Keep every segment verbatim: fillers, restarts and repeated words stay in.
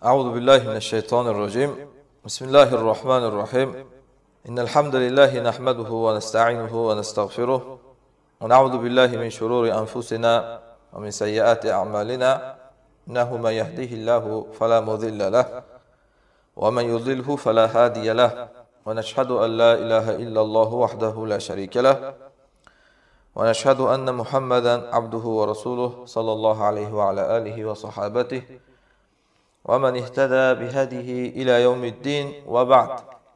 أعوذ بالله من الشيطان الرجيم بسم الله الرحمن الرحيم إن الحمد لله نحمده ونستعينه ونستغفره ونعوذ بالله من شرور أنفسنا ومن سيئات أعمالنا إنه من يهديه الله فلا مضل له ومن يضلله فلا هادي له ونشهد أن لا إله إلا الله وحده لا شريك له ونشهد أن محمدا عبده ورسوله صلى الله عليه وعلى آله وصحابته ومن اهتدى بهديه إلى يوم الدين وبعد.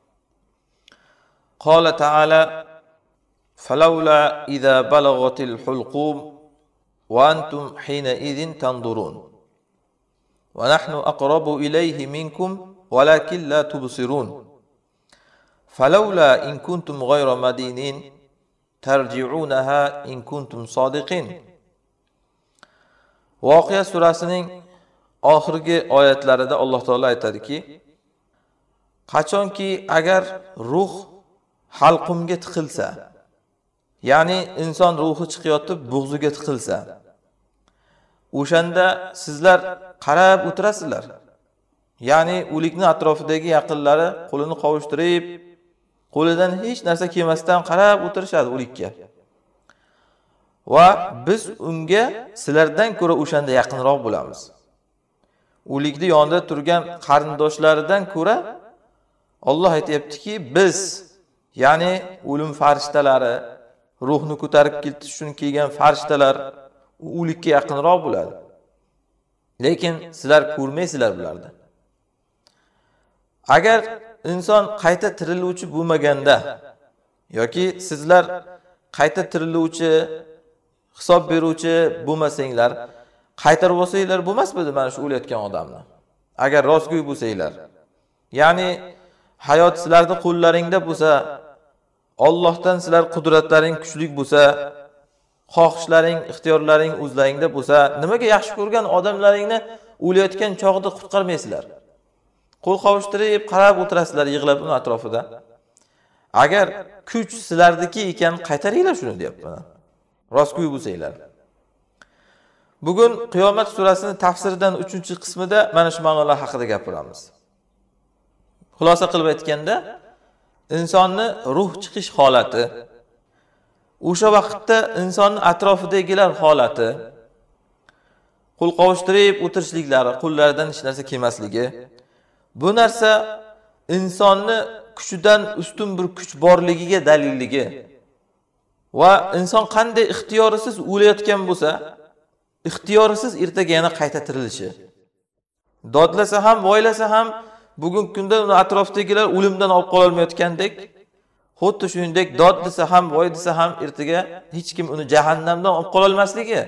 قال تعالى: فلولا إذا بلغت الحلقوم وأنتم حينئذ تنظرون ونحن أقرب إليه منكم ولكن لا تبصرون فلولا إن كنتم غير مدينين ترجعونها إن كنتم صادقين. Voqea surasining oxirgi oyatlarida Alloh taolo aytadiki, qachonki agar ruh halqumga tiqilsa, ya'ni inson ruhi chiqayotib bo'g'ziga tiqilsa, o'shanda sizlar qarab o'tirasizlar. Ya'ni o'likning atrofidagi yaqinlari qo'lini qovushtirib, qo'lidan hech narsa kelmasdan qarab o'tirishadi o'likka. Va biz unga sizlardan ko'ra o'shanda yaqinroq bo'lamiz. O'likni yonida turgan qarindoshlaridan ko'ra Alloh aytayaptiki, biz, ya'ni o'lim farishtalari, ruhni ko'tarib keltish uchun kelgan farishtalar o'likka yaqinroq bo'ladi. Lekin sizlar ko'rmaysizlar bularni. Agar inson qayta tiriluvchi bo'lmaganda yoki sizlar qayta tiriluvchi, hisob beruvchi bo'lmasanglar, qaytarib olsanglar bo'lmasmidi mana shu o'layotgan odamni? Agar rostgo'y bo'lsanglar, ya'ni hayot sizlarning qo'llaringda bo'lsa, Allohdan sizlar qudratlaring kuchli bo'lsa, xohishlaring, ixtiyorlaring o'zlaringda bo'lsa, nimaga yaxshi ko'rgan odamlaringni o'layotgan chog'ida qutqarmaysizlar? Qo'l qovushtirib qarab o'tirasizlar yig'lab uni atrofida. Agar kuch sizlardagi ekan, qaytaringlar shuni deyapman. Rostgo'y bo'lsanglar. Bugun Qiyomat surasining tafsiridan uchinchi qismida mana shu ma'nolar haqida gapiramiz. Xulosa qilib aytganda, insonni ruh chiqish holati, o'sha vaqtda insonning atrofidagilar holati, qo'l qovushtirib o'tirishliklari, qo'llaridan hech narsa kelmasligi, bu narsa insonni kuchidan ustun bir kuch borligiga dalilligi va inson qanday ixtiyorisiz o'layotgan bo'lsa, ixtiyorisiz ertaga yana qayta tirilishi. Dodlasa ham, voylasa ham, bugungi kunda uni atrofidagilar o'limdan olib qola olmayotgandek, xuddi shuningdek dod desa ham, voy desa ham ertaga hech kim uni jahannamdan olib qola olmasligi.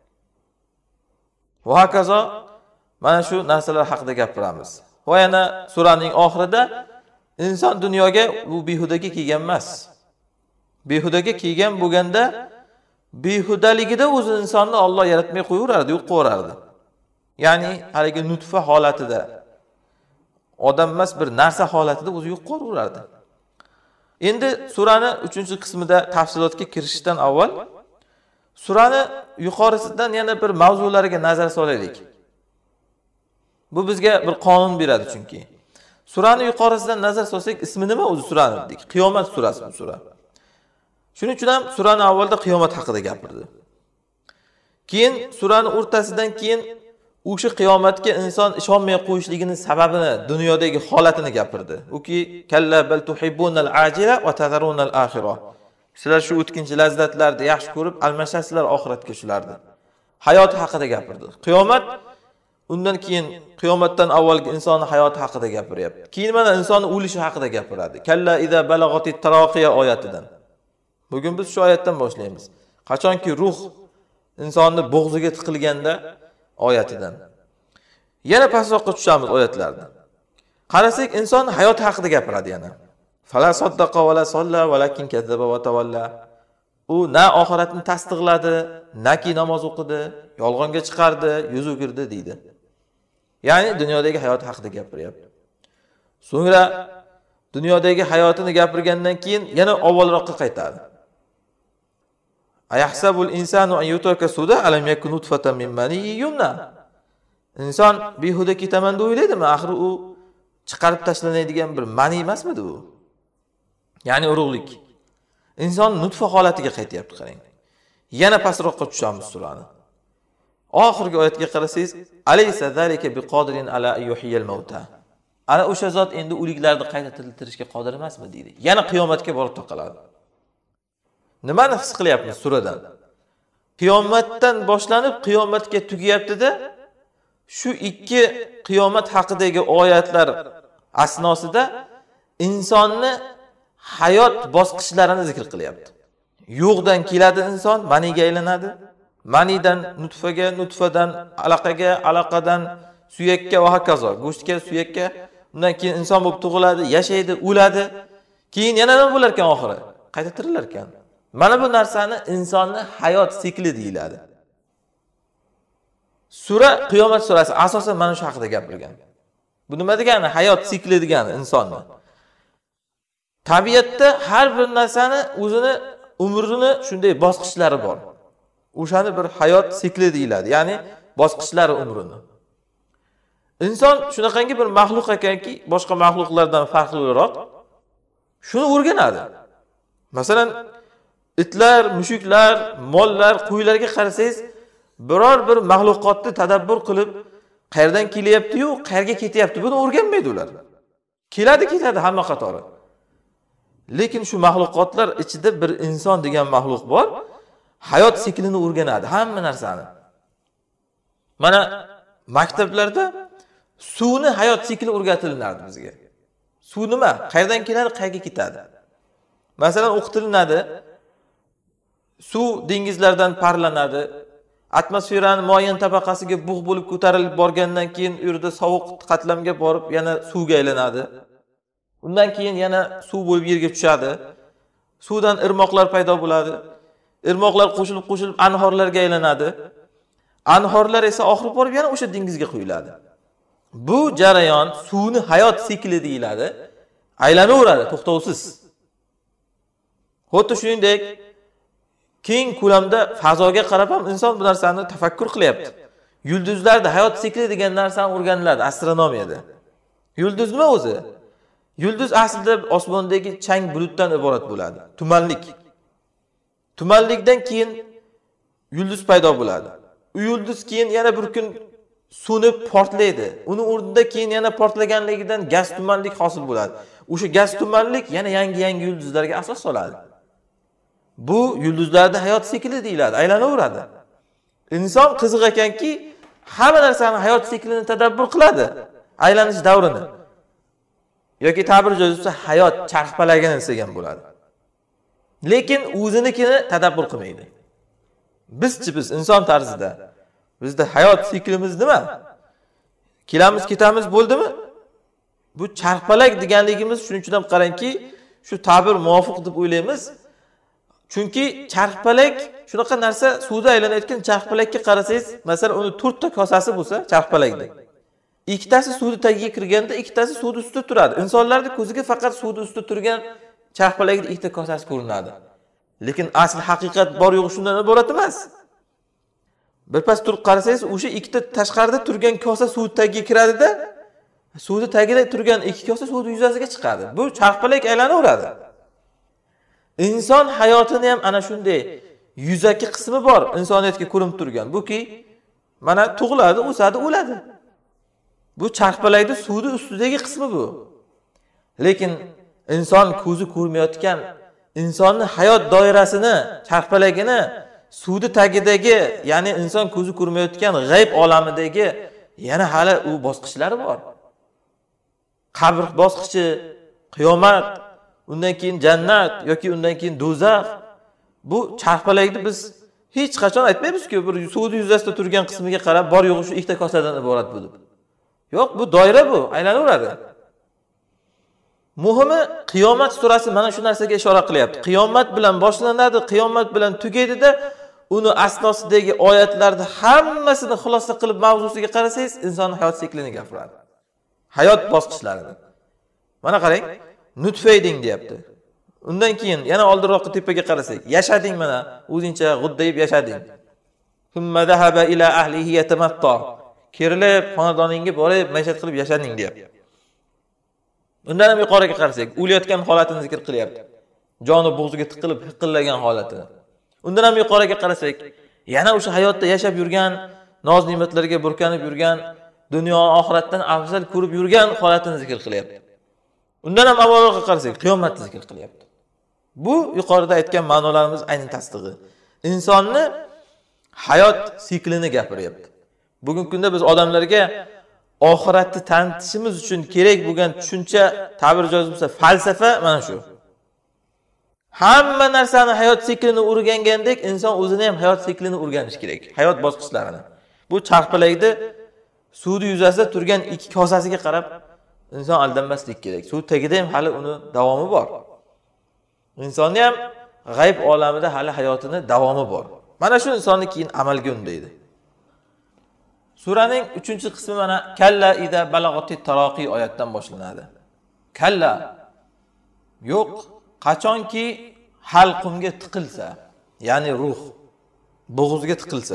Va hokazo mana shu narsalar haqida gapiramiz. Va yana suraning oxirida inson dunyoga bu behudaga kelgan emas. Behudaga kelgan bo'lganda behudaligida o'zi insonni Alloh yaratmay qo'yaverardi, yo'q qo'yardi. Ya'ni haligi nutfa holatida, odam emas bir narsa holatida o'zi yo'q qo'yaverardi. Endi surani uchinchi qismida tafsilotga kirishdan avval surani yuqorisidan yana bir mavzularga nazar solaylik. Bu bizga bir qonun beradi chunki. Surani yuqorisidan nazar solsak, ismi nima o'zi surani dedik? Qiyomat surasi bu sura. Shuning uchun ham surani avvalda qiyomat haqida gapirdi. Keyin surani o'rtasidan keyin o'sha qiyomatga inson ishonmay qo'yishligining sababini, dunyodagi holatini gapirdi. Uki kalla bal tuhibbunal ajila va tadharunal axira. Sizlar shu o'tkinchi lazzatlarni yaxshi ko'rib, almashasizlar oxiratga shularni. Hayot haqida gapirdi. Qiyomat undan keyin qiyomatdan avvalgi inson hayoti haqida gapiryapti. Keyin mana inson o'lishi haqida gapiradi. Kalla iza balagatit taraqiya oyatidan. Bugun biz shu oyatdan boshlaymiz. Qachonki ruh insonni bo'g'ziga tiqilganda oyatidan. Yana pastroqqa tushamiz oyatlarni. Qarasak inson hayoti haqida gapiradi yana. Fala saddaqa va la salla valakin kazzaba va tavalla. U na oxiratni tasdiqladi, naki namoz o'qidi, yolg'onga chiqardi, yuz o'girdi deydi. Ya'ni dunyodagi hayot haqida gapiryapti. So'ngra dunyodagi hayotini gapirgandan keyin yana avvalroqqa qaytadi. Ayahsabul insanu an yutraka suda alam yakun nutfatan min maniyyin yumna. Inson behuda ketaman deb o'ylaydimi? Axir u chiqarib tashlanadigan bir mani emasmidi u? Ya'ni urug'lik. Inson nutfa holatiga qaytyapti, qarang. Yana pastroqqa tushamiz surani. Oxirgi oyatga qarasangiz, alaysa zalika biqodirin ala yuhyil mauta. Ana o'sha zot endi o'liklarni qayta tiriltirishga qodir emasmi deydi. Yana qiyomatga borib taqaladi. Nimani his qilyapmiz suradan? Qiyomatdan boshlanib qiyomatga tugayapti-da, shu ikki qiyomat haqidagi oyatlar asnosida insonni hayot bosqichlarini zikr qilyapti. Yo'qdan keladi inson, maniga aylanadi. Manidan nutfaga, nutfadan alaqaga, alaqadan suyakka va hokazo. Go'shtga, suyakka, undan keyin inson bo'lib tug'iladi, yashaydi, o'ladi. Keyin yana nima bo'lar ekan oxiri? Qayta tirilar ekan. Mana bu narsani insonni hayot sikli deyiladi. Sura Qiyomat surasi asosan mana shu haqida gapirgan. Bu nima degani? Hayot sikli degani insonni. Tabiatda har bir narsani o'zini umrini shunday bosqichlari bor. O'shani bir hayot sikli deyiladi. Ya'ni bosqichlari umrini. Inson shunaqangi bir maxluq ekanki, boshqa maxluqlardan farqliroq shuni o'rganadi. Masalan, itlar, mushuklar, mollar, qo'ylarga qarasangiz, biror bir maxluqotni tadabbur qilib, qayerdan kelyapti-yu, qayerga ketyapti, buni o'rganmaydi ular. Keladi, ketadi hamma qatori. Lekin shu maxluqotlar ichida bir inson degan maxluq bor, hayot siklini o'rganadi, hamma narsani. Mana maktablarda suvni hayot sikli o'rgatilinadi bizga. Suv nima? Qayerdan keladi, qayerga ketadi? Masalan, o'qitilinadi. Suv dengizlardan parlanadi. Atmosferaning muayyan tabaqasiga bug' bo'lib ko'tarilib borgandan keyin u yerda sovuq qatlamga borib yana suvga aylanadi. Undan keyin yana suv bo'lib yerga tushadi. Suvdan irmoqlar paydo bo'ladi. Irmoqlar qo'shilib qo'shilib anhorlarga aylanadi. Anhorlar esa oxirib borib yana o'sha dengizga quyiladi. Bu jarayon suvni hayot sikli deyiladi. Aylanaveradi to'xtovsiz. Xuddi shuningdek keng ko'lamda fazoga qarab ham inson bu narsani tafakkur qilyapti. Yulduzlarda hayot sikli degan narsani o'rganiladi astronomiyada. Yulduz nima o'zi? Yulduz aslida osmondagi chang bulutdan iborat bo'ladi. Tumanlik. Tumanlikdan keyin yulduz paydo bo'ladi. U yulduz keyin yana bir kun so'nib portlaydi. Uni o'rnida keyin yana portlaganligidan gaz tumanlik hosil bo'ladi. O'sha gaz tumanlik yana yangi-yangi yulduzlarga asos soladi. Bu yulduzlarda hayot sikli deyiladi, aylanaveradi. Inson qiziq ekanki, hamma narsani hayot siklini tadabbur qiladi, aylanish davrini. Yoki ta'bir joizsa hayot charxpalagini degan bo'ladi. Lekin o'zinikini tadabbur qilmaydi. Bizchi biz inson tarzida. Bizda hayot siklimiz nima? Kelamiz, ketamiz bo'ldimi? Bu charxpalak deganligimiz shuning uchun ham qarangki, shu ta'bir muvofiq deb o'ylaymiz. Chunki charxpalak shunaqa narsa, suvda aylanayotgan charxpalakka qarasangiz, masalan, uni to'rtta kosasi bo'lsa, charxpalakda. Ikkitasi suvni tagiga kirganda, ikkitasi suvni ustida turadi. Insonlarning ko'ziga faqat suvni ustida turgan charxpalakning ikkita kosasi ko'rinadi. Lekin asl haqiqat bor yo'q shundan iborat emas. Birpas turib qarasangiz, o'sha ikkita tashqarida turgan kosa suv tagiga kiradi-da, suvni tagida turgan ikki kosa suvning yuzasiga chiqadi. Bu charxpalak aylanaveradi. Inson hayotini ham ana shunday yuzaki qismi bor, insoniyatga ko'rinib turgan. Buki mana tug'iladi, o'sadi, o'ladi. Bu charxpalakda suvning ustidagi qismi bu. Lekin inson ko'zi ko'rmayotgan insonning hayot doirasini, charxpalagini suvni tagidagi, ya'ni inson ko'zi ko'rmayotgan g'ayb olamidagi yana hali u bosqichlari bor. Qabr bosqichi, qiyomat, undan keyin jannat yoki undan keyin do'zax. Bu charxpalakni biz hech qachon aytmaymiz-ku, bir suvni yuzasida turgan qismiga qarab bor yo'g'i shu ikkita kosadan iborat bu deb. Yo'q, bu doira bu, aylanaveradi. Muhimi Qiyomat surasi mana shu narsaga ishora qilyapti. Qiyomat bilan boshlanadi, qiyomat bilan tugaydi-da, uni asnosidagi oyatlarni hammasini xulosa qilib mavzusiga qarasangiz, inson hayot siklini gapiradi. Hayot bosqichlarini. Mana qarang, nutfa eding deyapti. Undan keyin yana oldinroqqa tepaga qarasak, yashading mana, o'zingcha g'uddayib yashading. Thumma zahaba ila ahlihi yatamatta. kerilib, xonadoningga borib, maishat qilib yashading deyapti. Undan ham yuqoriga qarasak, o'layotgan holatini zikr qilyapti. Joni bo'g'ziga tiqilib, hiqillagan holatini. Undan ham yuqoriga qarasak, yana o'sha hayotda yashab yurgan, noz-ne'matlarga burkanib yurgan, dunyo oxiratdan afzal ko'rib yurgan holatini zikr qilyapti. Undan ham avvalroqqa qarasak, qiyomatni zikr qilyapti. Bu yuqorida aytgan ma'nolarimiz ayni tasdig'i. Insonni hayot siklini gapiryapti. Bugungi kunda biz odamlarga oxiratni tanitishimiz uchun kerak bo'lgan tushuncha, ta'bir joiz bo'lsa, falsafa mana shu. Hamma narsani hayot siklini o'rgangandek, inson o'zini ham hayot siklini o'rganish kerak. Hayot bosqichlarini. Bu charxpalakda suvni yuzasida turgan ikki kosasiga qarab inson aldanmaslik kerak. Suv tagida ham hali uni davomi bor. Insonni ham g'ayb olamida hali hayotini davomi bor. Mana shu insonni keyin amalga undaydi. Suraning uchinchi qismi mana kalla ida balagati taraqi oyatdan boshlanadi. Kalla yo'q, qachonki halqumga tiqilsa, ya'ni ruh bo'g'izga tiqilsa.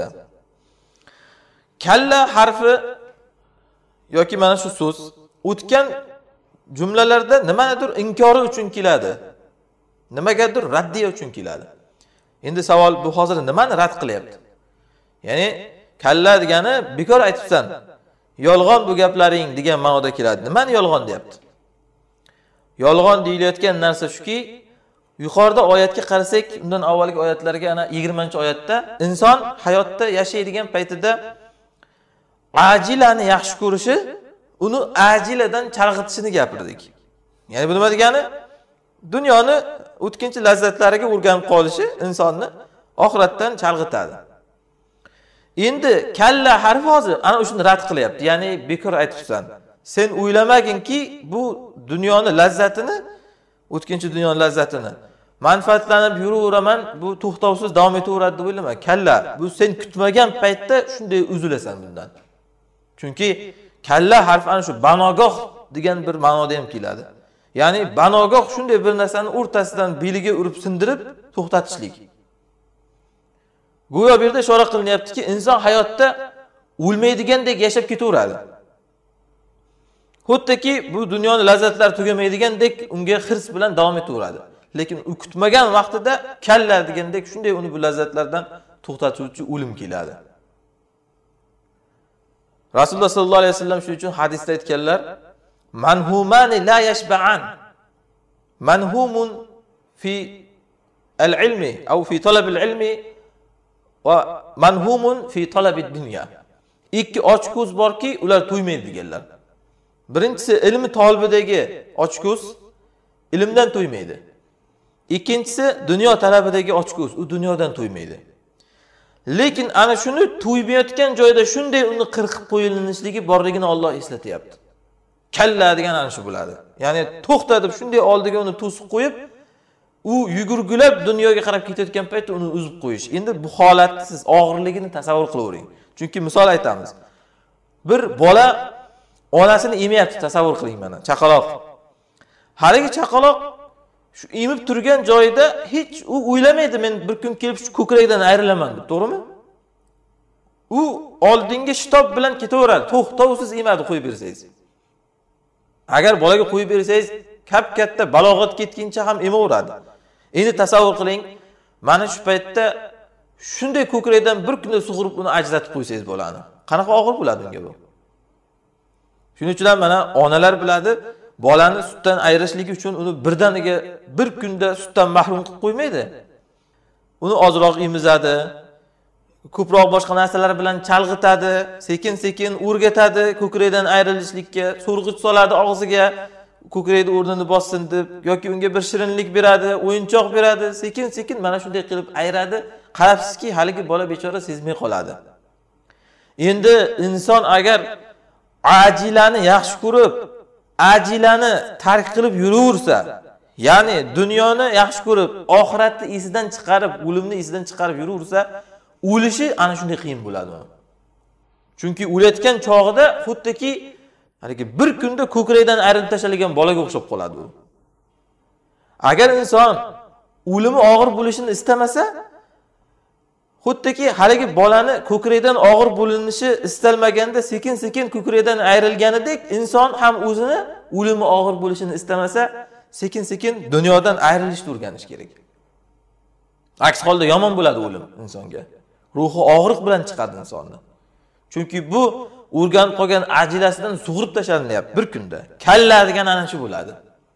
Kalla harfi yoki mana shu so'z o'tgan jumlalarda nimanidir inkori uchun keladi. Nimagadir raddiya uchun keladi. Endi savol bu hozir nimani rad qilyapti? Ya'ni kalla degani bekor aytibsan, yolg'on bu gaplaring degan ma'noda keladi. Nimani yolg'on deyapti? Yolg'on deyilayotgan narsa shuki, yuqorida oyatga qarasak, undan avvalgi oyatlarga ana yigirmanchi oyatda inson hayotda yashaydigan paytida ajilani yaxshi ko'rishi, uni ajiladan chalg'itishini gapirdik. Ya'ni bu nima degani? Dunyoni o'tkinchi lazzatlariga o'rganib qolishi insonni oxiratdan chalg'itadi. Endi kalla harfi hozir ana shuni rad qilyapti. Ya'ni bekor aytibsan. Sen o'ylamaginki bu dunyoni lazzatini, o'tkinchi dunyoning lazzatini manfaatlanib yuraveraman, bu to'xtovsiz davom etaveradi deb o'ylama. Kalla, bu sen kutmagan paytda shunday uzilasan bundan. Chunki kalla harfi ana shu banogoh degan bir ma'noda ham keladi. Ya'ni banogoh shunday bir narsani o'rtasidan beliga urib sindirib to'xtatishlik. Go'yo bu yerda ishora qilinyaptiki, inson hayotda o'lmaydigandek yashab ketaveradi. Xuddiki bu dunyoning lazzatlari tugamaydigandek unga hirs bilan davom etaveradi. Lekin u kutmagan vaqtida kalla degandek shunday uni bu lazzatlardan to'xtatuvchi o'lim keladi. Rasululloh sollallohu alayhi vasallam shuning uchun hadisda aytganlar, manhumani la yashba'an. Manhumun fi al-ilmi aw fi talab al-ilmi va manhumun fi talab ad-dunya. Ikki ochko'z borki, ular to'ymaydi deganlar. Birinchisi ilmi talabidagi ochko'z ilmdan to'ymaydi. Ikkinchisi dunyo talabidagi ochko'z, u dunyodan to'ymaydi. Lekin ana shuni to'ymayotgan joyda shunday uni qirqib qo'yilishligi borligini Alloh eslatyapti. Kalla degan ana shu bo'ladi. Ya'ni to'xta deb shunday oldiga uni to'sib qo'yib, u yugurgulab dunyoga qarab ketayotgan paytda uni uzib qo'yish. Endi bu holatni siz og'irligini tasavvur qilavering. Chunki misol aytamiz. Bir bola onasini emayapti, tasavvur qiling mana, chaqaloq. Haligi chaqaloq shu emib turgan joyida hech u o'ylamaydi, men bir kun kelib shu ko'krakdan ayrilaman deb, to'g'rimi? U oldingi shitob bilan ketaveradi, to'xtovsiz emadi qo'yib bersangiz. Agar bolaga qo'yib bersangiz, kap-katta balog'at ketguncha ham emaveradi. Endi tasavvur qiling, mana shu paytda shunday ko'krakdan bir kunda sug'urib uni ajratib qo'ysangiz bolani. Qanaqa og'ir bo'ladi unga bu? Shuning uchun ham mana onalar biladi, bolani sutdan ayrishligi uchun uni birdaniga bir kunda sutdan mahrum qilib qo'ymaydi. Uni ozroq emizadi, ko'proq boshqa narsalar bilan chalg'itadi, sekin-sekin o'rgatadi ko'krakdan ayrilishlikka, so'rg'ich soladi og'ziga, ko'krakni o'rnini bossin deb, yoki unga bir shirinlik beradi, o'yinchoq beradi, sekin-sekin mana shunday qilib ayradi. Qarabsizki, haligi bola bechora sezmay qoladi. Endi inson agar ajilani yaxshi ko'rib, ajilani tark qilib yuraversa, ya'ni dunyoni yaxshi ko'rib, oxiratni esidan chiqarib, o'limni esidan chiqarib yuraversa, o'lishi ana shunday qiyin bo'ladi. Chunki o'layotgan chog'ida xuddiki haligi bir kunda ko'krakdan ayrilib tashalgan bolaga o'xshab qoladi u. Agar inson o'limi og'ir bo'lishini istamasa, Xuddiki haligi bolani ko'krakdan og'ir bo'linishi istalmaganda sekin-sekin ko'krakdan ayrilganidek, inson ham o'zini o'limi og'ir bo'lishini istamasa, sekin-sekin dunyodan ayrilishni o'rganish kerak. Aks holda yomon bo'ladi o'lim insonga. Ruhi og'riq bilan chiqadi insonni. Chunki bu o'rganib qolgan ajilasidan sug'urib tashlanayapti bir kunda. Kalla degan ana shu bo'ladi.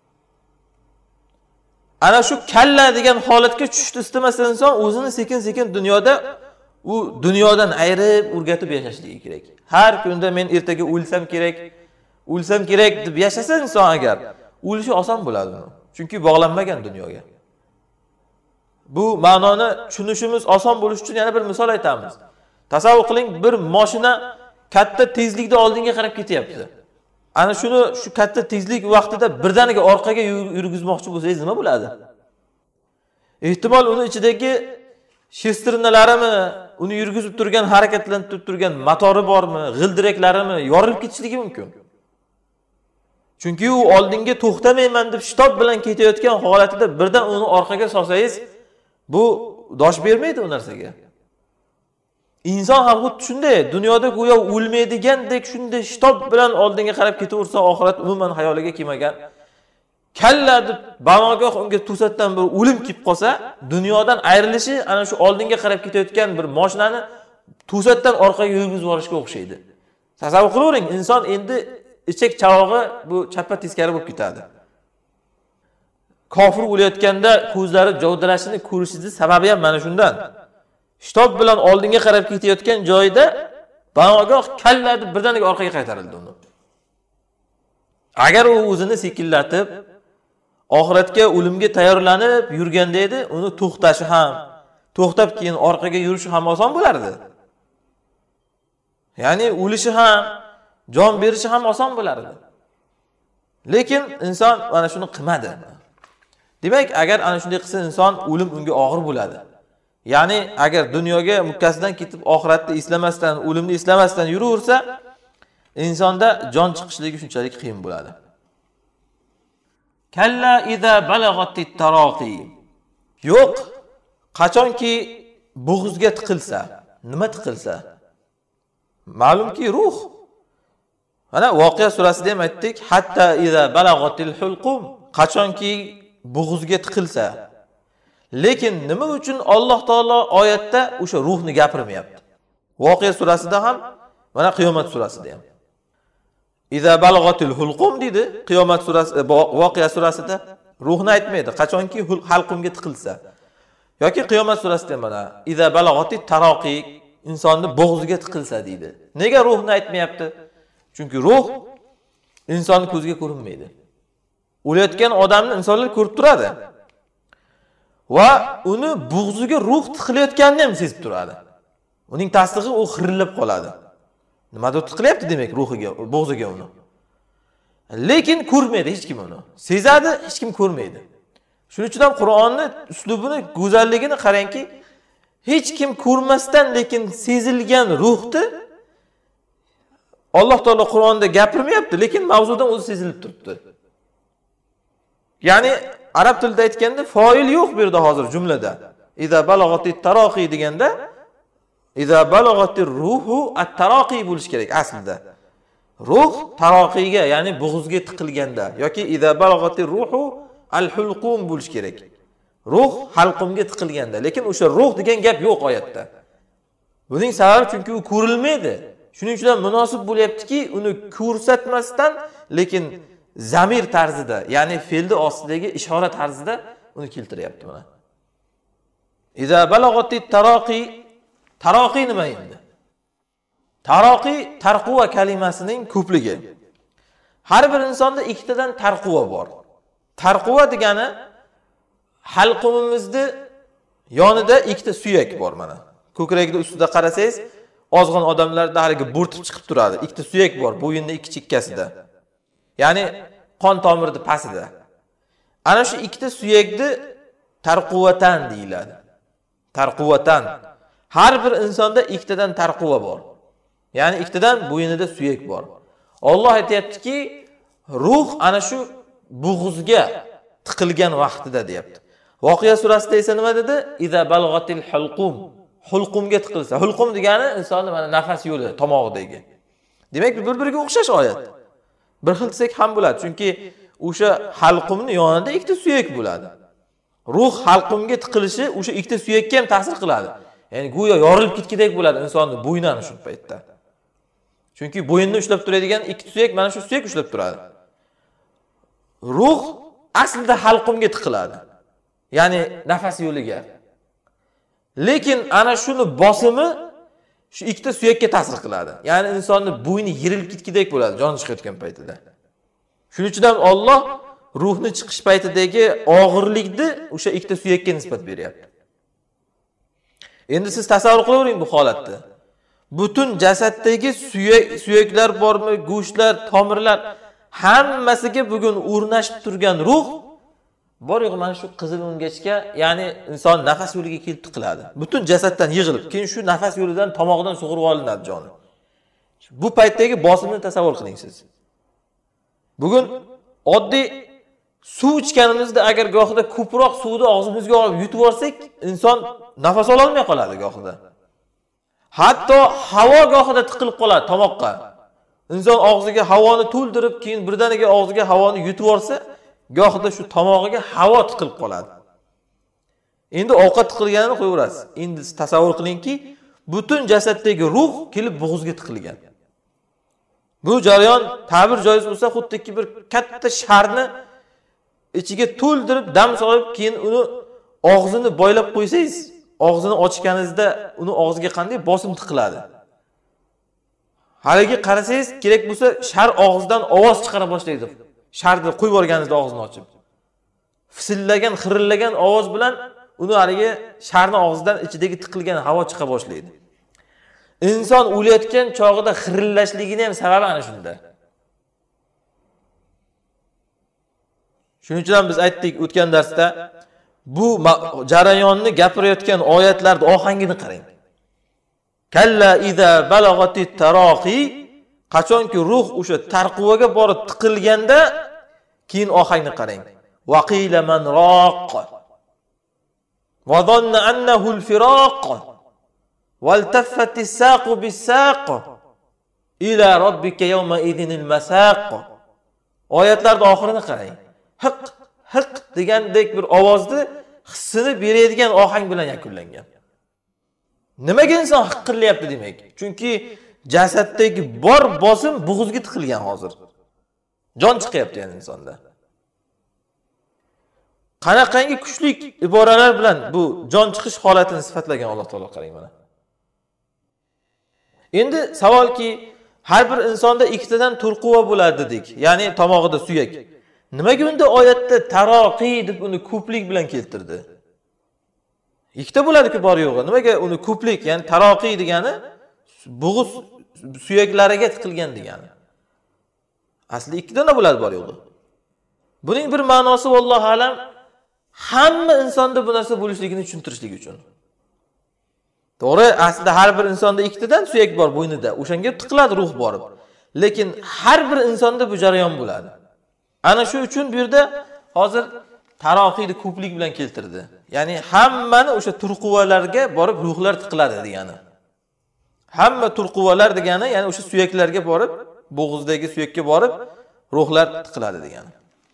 Ana shu kalla degan holatga tushishni istamasa inson o'zini sekin-sekin dunyoda u dunyodan ayirib o'rgatib yashashligi kerak. Har kunda men ertaga o'lsam kerak, o'lsam kerak deb yashasa inson agar, o'lishi oson bo'ladi uni. Chunki bog'lanmagan dunyoga. Bu ma'noni tushunishimiz oson bo'lish uchun yana bir misol aytamiz. Tasavvur qiling, bir mashina katta tezlikda oldinga qarab ketyapti. Ana shuni shu katta tezlik vaqtida birdaniga orqaga yurgizmoqchi bo'lsangiz nima bo'ladi? Ehtimol uni ichidagi shestrinlarimi, uni yurgizib turgan, harakatlantirib turgan motori bormi, g'ildiraklarimi yorilib ketishligi mumkin. Chunki u oldinga to'xtamayman deb shitob bilan ketayotgan holatida birdan uni orqaga solsangiz, bu dosh bermaydi u narsaga. İnson ham xuddi shunday, dunyoda go'yo o'lmaydigandek shunday shitob bilan oldinga qarab ketaversa, oxirat umuman hayoliga kelmagan. Kalla deb banogoh unga to'satdan bir o'lim kelib qolsa, dunyodan ayrilishi ana shu oldinga qarab ketayotgan bir mashinani to'satdan orqaga yurgizib yuborishga o'xshaydi. Tasavvur qilavering, inson endi ichak chavog'i bu chappa teskari bo'lib ketadi. Kofir o'layotganda ko'zlari javdirashini ko'rishining sababi ham mana shundan. Shitob bilan oldinga qarab ketayotgan joyda banogoh kalla deb birdaniga orqaga qaytarildi uni. Agar u o'zini sekinlatib, oxiratga o'limga tayyorlanib yurganda edi, uni to'xtashi ham, to'xtab keyin orqaga yurishi ham oson bo'lardi. Ya'ni o'lishi ham, jon berishi ham oson bo'lardi. Lekin inson mana shuni qilmadi. Demak, agar ana shunday qilsa inson, o'lim unga og'ir bo'ladi. Ya'ni agar dunyoga mukkasidan ketib oxiratni eslamasdan, o'limni eslamasdan yuraversa, insonda jon chiqishligi shunchalik qiyin bo'ladi. Kalla iza balagatit taraqi. Yo'q, qachonki bo'g'izga tiqilsa, nima tiqilsa? Ma'lumki ruh. Mana Voqea surasida ham aytdik, hatta iza balagatil hulqum, qachonki bo'g'izga tiqilsa. Lekin nima uchun Alloh taolo oyatda o'sha ruhni gapirmayapti? Voqea surasida ham, mana Qiyomat surasida ham. Iza balagatil hulqum dedi, Qiyomat surasi, Voqea surasida ruhni aytmaydi, qachonki halqumga tiqilsa. Yoki Qiyomat surasida ham mana iza balagatit taraqi, insonni bo'g'ziga tiqilsa deydi. Nega ruhni aytmayapti? Chunki ruh inson ko'ziga ko'rinmaydi. O'layotgan odamni insonlar ko'rib turadi. Va uni bo'g'ziga ruh tiqilayotganini ham sezib turadi. Uning tasdig'i u xirillab qoladi. Nimadir tiqilyapti demak ruhiga, bo'g'ziga uni. Lekin ko'rmaydi hech kim uni. Sezadi, hech kim ko'rmaydi. Shuning uchun ham Qur'onni uslubini, go'zalligini qarangki, hech kim ko'rmasdan lekin sezilgan ruhni Alloh taolo Qur'onda gapirmayapti, lekin mavzudan o'zi sezilib turibdi. Ya'ni arab tilida aytganda foil yo'q bu yerda hozir jumlada. Iza balagatit taraqi deganda iza balagatir ruhu at-taraqi bo'lish kerak aslida. Ruh taraqiga, ya'ni bo'g'izga tiqilganda yoki iza balagatir ruhu al-hulqum bo'lish kerak. Ruh halqumga tiqilganda, lekin o'sha ruh degan gap yo'q oyatda. Buning sababi chunki u ko'rilmaydi. Shuning uchun munosib bo'lyaptiki, uni ko'rsatmasdan, lekin zamir tarzida, ya'ni fe'lni ostidagi ishora tarzida uni keltiryapti mana. Iza balagatit taraqi, taraqi nima endi? Taraqi tarquva kalimasining ko'pligi. Har bir insonda ikkitadan tarquva bor. Tarquva degani halqumimizda yonida ikkita suyak bor mana. Ko'kragida ustida qarasangiz, ozg'in odamlarda haligi bo'rtib chiqib turadi. Ikkita suyak bor, bo'yinning ikki chekkasida. Ya'ni qon tomirning pastida. Ana shu ikkita suyakni tarquvatan deyiladi. Tarquvatan. Har bir insonda ikkitadan tarquva bor. Ya'ni ikkitadan bo'yinida suyak bor. Alloh aytayaptiki, ruh ana shu bo'g'izga tiqilgan vaqtida deyapti. Voqea surasida esa nima dedi? Iza balagatil hulqum. hulqumga tiqilsa, hulqum degani insonning mana nafas yo'li, tomog'idagi. Demak, bir-biriga o'xshash oyat. Bir xil desak ham bo'ladi, chunki o'sha halqumning yonida ikkita suyak bo'ladi. Ruh halqumga tiqilishi o'sha ikkita suyakka ham ta'sir qiladi. Ya'ni go'yo yorilib ketgandek bo'ladi insonning bo'ynini shu paytda. Chunki bo'yinni ushlab turadigan ikkita suyak mana shu suyak ushlab turadi. Ruh aslida halqumga tiqiladi. Ya'ni nafas yo'liga. Lekin ana shuni bosimi shu ikkita suyakka ta'sir qiladi. Ya'ni insonning bo'yni yirilib ketgandek bo'ladi jon chiqayotgan paytida. Shuning uchun ham Alloh ruhni chiqish paytidagi og'irlikni o'sha ikkita suyakka nisbat beryapti. Endi siz tasavvur qilavering bu holatni. Butun jasaddagi suyak, suyaklar bormi, go'shtlar, tomirlar hammasiga bugun o'rnashib turgan ruh bor-yo'q mana shu qizil o'ngachga, ya'ni inson nafas yo'liga kelib tiqiladi. Butun jasaddan yig'ilib, keyin shu nafas yo'lidan tomog'idan sug'urib olinadi joni. Bu paytdagi bosimni tasavvur qiling siz. Bugun oddiy suv ichganimizda agar gohida ko'proq suvni og'zimizga olib yutib olsak, inson nafas ola olmay qoladi gohida. Hatto havo gohida tiqilib qoladi tomoqqa. Inson og'ziga havoni to'ldirib, keyin birdaniga og'ziga havoni yutib olsa, gohida shu tomog'iga havo tiqilib qoladi. Endi ovqat tiqilganini qo'yaverasiz. Endi tasavvur qilingki, butun jasaddagi ruh kelib bo'g'izga tiqilgan. Bu jarayon ta'bir joiz bo'lsa, xuddiki bir katta sharni ichiga to'ldirib, dam solib, keyin uni og'zini boylab qo'ysangiz, og'zini ochganingizda uni og'ziga qanday bosim tiqiladi. Haligi qarasangiz, kerak bo'lsa, shar og'zidan ovoz chiqara boshlaydi. Sharni qo'yib yuborganingizda og'zini ochib. Fisillagan, xirillagan ovoz bilan uni haligi sharni og'zidan ichidagi tiqilgan havo chiqa boshlaydi. Inson o'layotgan chog'ida xirillashligini ham sababi ana shunda. Shuning uchun ham biz aytdik o'tgan darsda, bu jarayonni gapirayotgan oyatlarning ohangini qarang. Kalla iza balagatit taraqi, qachonki ruh o'sha tarquvaga borib tiqilganda, keyin ohangni qarang. Waqila man raq wa dhanna annahu al-firaq waltaffati as-saqu bis-saq ila robbika yawma idhinil masaq. Oyatlarning oxirini qarang. Hiq hiq degandek bir ovozni hissini beradigan ohang bilan yakunlangan. Nimaga inson hiqillayapti demak? Chunki jasaddagi bor bosim bo'g'izga tiqilgan hozir. Jon chiqyapti yani insonda. Qanaqangi kuchli iboralar bilan bu jon chiqish holatini sifatlagan Alloh taolo qarang mana. Endi savolki, har bir insonda ikkitadan turquva bo'ladi dedik. Ya'ni tomog'ida suyak. Nimaga unda oyatda taroqi deb uni ko'plik bilan keltirdi? Ikkita bo'ladi-ku bor yo'g'i. Nimaga uni ko'plik, ya'ni taroqi degani bo'g'iz suyaklariga tiqilgan degani. Asli ikkitadan bo'ladi bor yo'g'i. Buning bir ma'nosi vallohu alam hamma insonda bu narsa bo'lishligini tushuntirishlik uchun. To'g'ri, aslida har bir insonda ikkitadan suyak bor bo'ynida. O'shanga tiqiladi ruh borib. Lekin har bir insonda bu jarayon bo'ladi. Ana shu uchun bu yerda hozir taroqiyni ko'plik bilan keltirdi. Ya'ni hammani o'sha turquvalarga borib ruhlar tiqiladi degani. Hamma turquvalar degani, ya'ni o'sha suyaklarga borib, bo'g'izdagi suyakka borib ruhlar tiqiladi degani.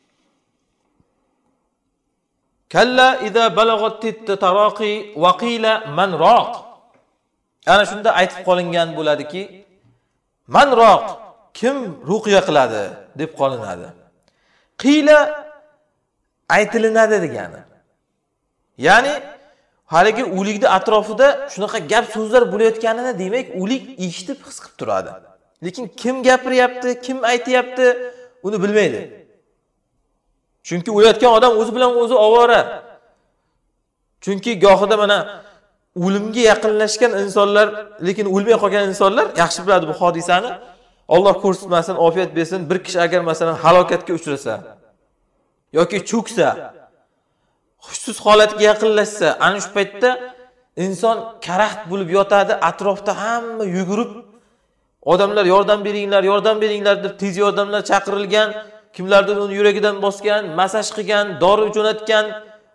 Kalla iza balagatit taraqi wa qila man raq. Ana shunda aytib qolingan bo'ladiki, man raq, kim ruqya qiladi deb qolinadi. Qila aytilinadi degani. Ya'ni haligi o'likning atrofida shunaqa gap so'zlar bo'layotganini demak, o'lik eshitib his qilib turadi. Lekin kim gapiryapti, kim aytayapti, uni bilmaydi. Chunki o'layotgan odam o'zi bilan o'zi ovora. Chunki gohida mana o'limga yaqinlashgan insonlar, lekin o'lmay qolgan insonlar yaxshi biladi bu hodisani. Alloh ko'rsatmasin, ofiyat bersin, bir kishi agar masalan halokatga uchrasa yoki cho'ksa, xushsiz holatga yaqinlashsa, ana shu paytda inson karaxt bo'lib yotadi, atrofda hamma yugurib, odamlar yordam beringlar, yordam beringlar deb tez yordamlar chaqirilgan, kimlardir uni yuragidan bosgan, masaj qilgan, dori jo'natgan,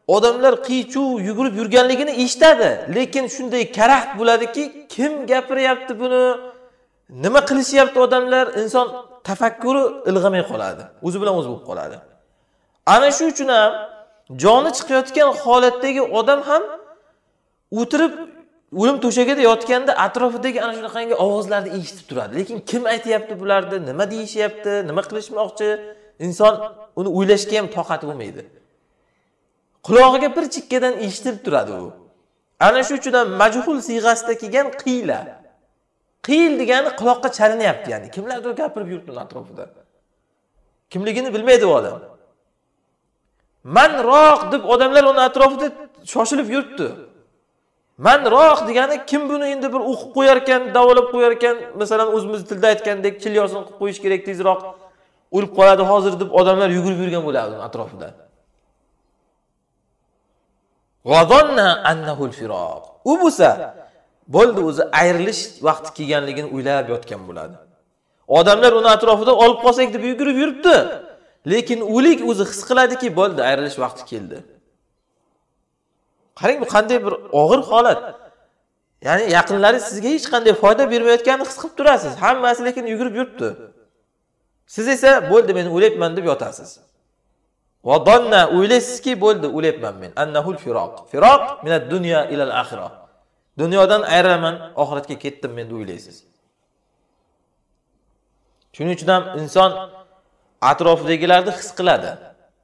odamlar qiy-chuv yugurib yurganligini eshitadi, lekin shunday karaxt bo'ladiki, kim gapiryapti buni, nima qilishyapti odamlar, inson tafakkuri ilg'amay qoladi, o'zi bilan o'zi bo'lib qoladi. Ana shu uchun ham joni chiqayotgan holatdagi odam ham o'tirib o'lim to'shagida yotganda atrofidagi ana shunaqangi ovozlarni eshitib turadi. Lekin kim aytayapti bularni, nima deyishyapti, nima qilishmoqchi, inson uni o'ylashga ham toqati bo'lmaydi. Qulog'iga bir chekkadan eshitib turadi u. Ana shu uchun ham majhul siyg'asida kelgan qiyla. Qiyl degani quloqqa chalinyapti, ya'ni kimlardir gapirib yuribdi atrofida. Kimligini bilmaydi u odam. Man roq deb odamlar uni atrofida shoshilib yuribdi. Man roq degani kim buni endi bir o'qib qo'yar ekan, davolab qo'yar ekan, masalan o'zimiz tilda aytgandek chilyosin qilib qo'yish kerak, tezroq o'lib qoladi hozir deb odamlar yugurib yurgan bo'ladi atrofida. G'adonna annahu al-firoq. U bo'lsa bo'ldi, o'zi ayrilish vaqti kelganligini o'ylab yotgan bo'ladi. Odamlar uni atrofida olib qolsak deb yugurib yuribdi. Lekin o'lik o'zi his qiladiki, bo'ldi, ayrilish vaqti keldi. Qarang, bu qanday bir og'ir holat. Ya'ni yaqinlaringiz sizga hech qanday foyda bermayotganini his qilib turasiz. Hammasi lekin yugurib yuribdi. Siz esa bo'ldi, men o'layapman deb yotasiz. Va donna, o'ylaysizki, bo'ldi, o'layapman men. Annahul firoq. Firoq min ad-dunya ila al-akhirah. Dunyodan ayrilaman, oxiratga ketdim men deb o'ylaysiz. Shuning uchun ham inson atrofidagilarni his qiladi.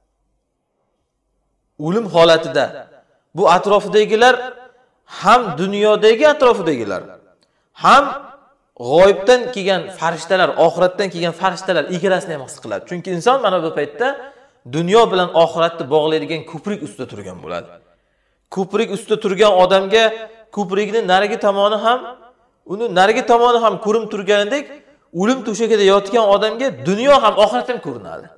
O'lim holatida bu atrofidagilar ham dunyodagi atrofidagilar, ham g'oyibdan kelgan farishtalar, oxiratdan kelgan farishtalar ikkalasini ham his qiladi. Chunki inson mana bu paytda dunyo bilan oxiratni bog'laydigan ko'prik ustida turgan bo'ladi. Ko'prik ustida turgan odamga ko'prikning narigi tomoni ham, uni narigi tomoni ham ko'rinib turganidek, o'lim to'shagida yotgan odamga dunyo ham oxirat ham ko'rinadi.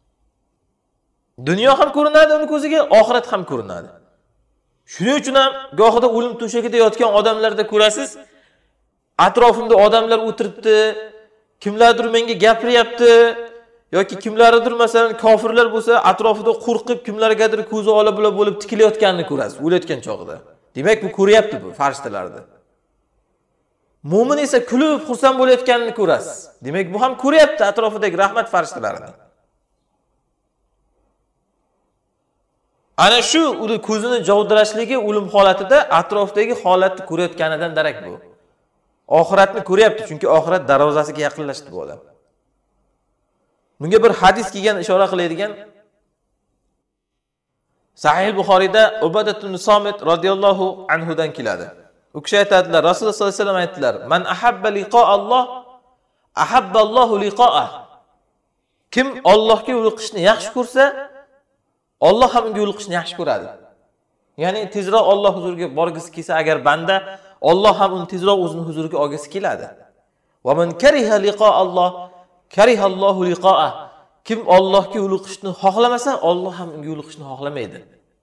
Dunyo ham ko'rinadi uning ko'ziga, oxirat ham ko'rinadi. Shuning uchun ham gohida o'lim to'shagida yotgan odamlarda ko'rasiz, atrofimda odamlar o'tiribdi, kimlardir menga gapiryapti yoki kimlardir masalan kofirlar bo'lsa, atrofida qo'rqib kimlargadir ko'zi ola bula bo'lib tikilayotganini ko'rasiz o'layotgan chog'ida. Demak, bu ko'ryapti bu farishtalarni. Mo'min esa kulib xursand bo'layotganini ko'rasiz. Demak, bu ham ko'ryapti atrofidagi rahmat farishtalarini. Ana shu uni ko'zini jovdirashligi o'lim holatida atrofdagi holatni ko'rayotganidan darak bu. Oxiratni ko'ryapti, chunki oxirat darvozasiga yaqinlashdi bu odam. Bunga bir hadis kelgan, ishora qiladigan. Sahih Buxoriyda Ubadah ibn Somit radhiyallohu anhu dan keladi. U kishi aytadilar, Rasululloh sollallohu alayhi vasallam aytdilar: "Man ahabba liqa'a Alloh, ahabba Allohu liqa'ah." Kim Allohga yo'liqishni yaxshi ko'rsa, Alloh ham unga yo'liqishni yaxshi ko'radi. Ya'ni tezroq Alloh huzuriga borgisi kelsa agar banda, Alloh ham uni tezroq o'zining huzuriga olgisi keladi. Va man kariha liqa'a Alloh, kariha Allohu liqa'ah. Kim Allohga yo'liqishni xohlamasa, Alloh ham unga yo'liqishni xohlamaydi.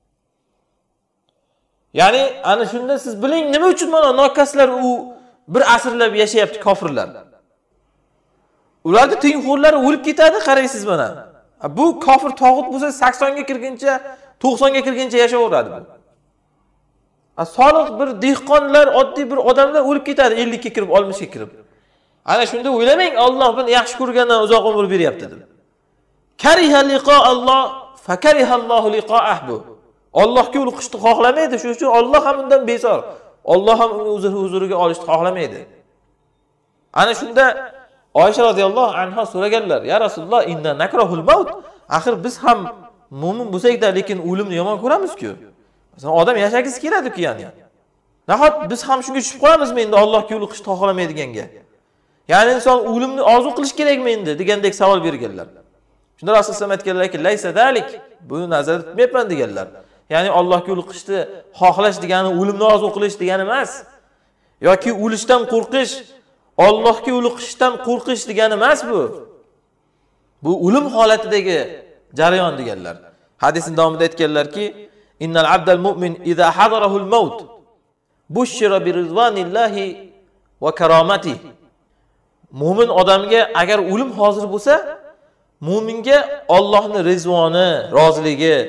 Ya'ni ana shunda siz biling, nima uchun mana nokaslar u bir asrlab yashayapti kofirlar. Ularning tengxo'rlari o'lib ketadi, qaraysiz mana. Bu kofir tog'ut bo'lsa sakson ga kirguncha, to'qson ga kirguncha yashayveradi bu. Solih bir dehqonlar, oddiy bir odamlar o'lib ketadi ellik ga kirib, oltmish ga kirib. Ana shunda o'ylamang, Alloh buni yaxshi ko'rgandan uzoq umr beryapti deb. Kariha liqa Alloh, fa kariha Allohu liqa'ah bu. Allohga yo'liqishni xohlamaydi, shuning uchun Alloh ham undan bezor. Alloh ham uni o'z huzuriga olishni xohlamaydi. Ana shunda Oysha radhiyallohu anha so'raganlar: "Ya Rasululloh, inna nakrahul maut." Axir biz ham mu'min bo'lsak-da, lekin o'limni yomon ko'ramiz-ku. Masalan, odam yashagisi keladi-ku yani. Nahot biz ham shunga tushib qolamizmi endi Allohga yo'liqishni xohlamaydiganga? Ya'ni inson o'limni orzu qilish kerakmi endi degandek savol berganlar. Shunda Rasululloh aytganlarki, "Laysa dalik." Buni nazarda tutmayapman deganlar. Ya'ni Allohga yo'liqishni xohlash degani o'limni orzu qilish degani emas. Yoki o'lishdan qo'rqish, Allohga yo'liqishdan qo'rqish degani emas bu. Bu o'lim holatidagi jarayon deganlar. Hadisning davomida aytganlarki, "Innal abdal mu'min idza hadarahul maut bushira bi rizvanillahi va karamatihi." Mo'min odamga agar o'lim hozir bo'lsa, mo'minga Allohning rizvoni, roziligi,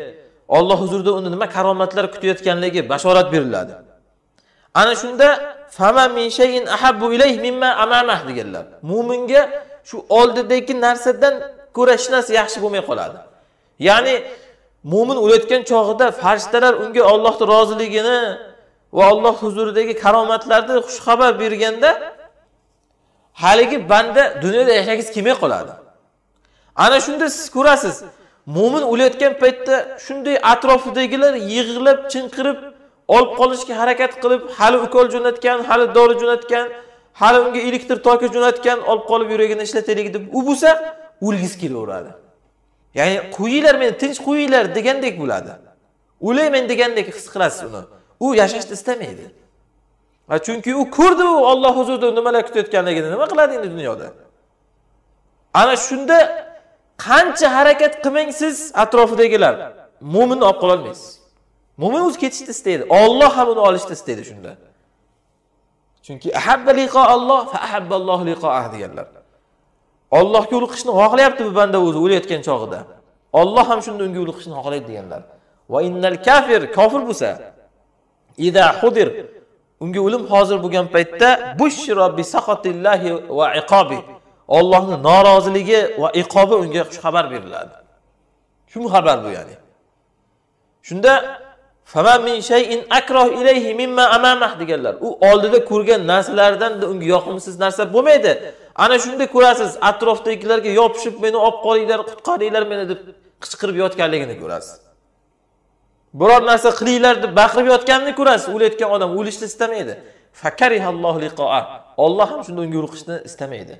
Alloh huzurida uni nima karomatlar kutayotganligi bashorat beriladi. Ana shunda fama min shay'in ahabbu ilayhi mimma amamah deganlar. Mu'minga shu oldidagi narsadan ko'ra hech narsa yaxshi bo'lmay qoladi. Ya'ni mu'min o'layotgan chog'ida farishtalar unga Allohning roziligini va Alloh huzuridagi karomatlarni xushxabar berganda haligi banda dunyoda yashagisi kelmay qoladi. Ana shunda siz ko'rasiz, mu'min o'layotgan paytda shunday atrofidagilar yig'ilib, chinqirib olib qolishga harakat qilib, hali ukol jo'natgan, hali dori jo'natgan, hali unga elektr toki jo'natgan, olib qolib yuragini ishlataylik deb u bo'lsa, o'lgisi kelaveradi. Ya'ni qo'yinglar meni, tinch qo'yinglar degandek bo'ladi. O'layman degandek his qilasiz uni. U yashashni istamaydi. Va chunki u ko'rdi u Alloh huzurida nimalar kutayotganligini, nima qiladi endi dunyoda. Ana shunda qancha harakat qilmang siz atrofidagilar mu'minni olib qola olmaysiz. Mu'min o'zi ketishni istaydi. Alloh ham uni olishni istaydi shunda. Chunki ahabba liqa Alloh fa ahabba Alloh liqa'ah deganlar. Allohga yo'liqishni xohlayapti bu banda o'zi o'layotgan chog'ida. Alloh ham shunda unga yo'liqishni xohlaydi deganlar. Va innal kafir kofir bo'lsa, ida hudir unga o'lim hozir bo'lgan paytda bushra bi saqatillahi va iqobi. Allohning noroziligi va iqobi unga xush xabar beriladi. Shu xabar bu ya'ni. Shunda fama min shay'in akrah ilayhi mimma amamah deganlar. U oldida ko'rgan narsalardan da unga yoqimsiz narsa bo'lmaydi. Ana shunda ko'rasiz, atrofdagilarga yopishib meni olib qolinglar, qutqaringlar meni deb qichqirib yotganligini ko'rasiz. Biror narsa qilinglar deb baqirib yotganini ko'rasiz. O'layotgan odam o'lishni istamaydi. Fakarihallohu liqa'a. Alloh ham shunda unga yo'liqishni istamaydi.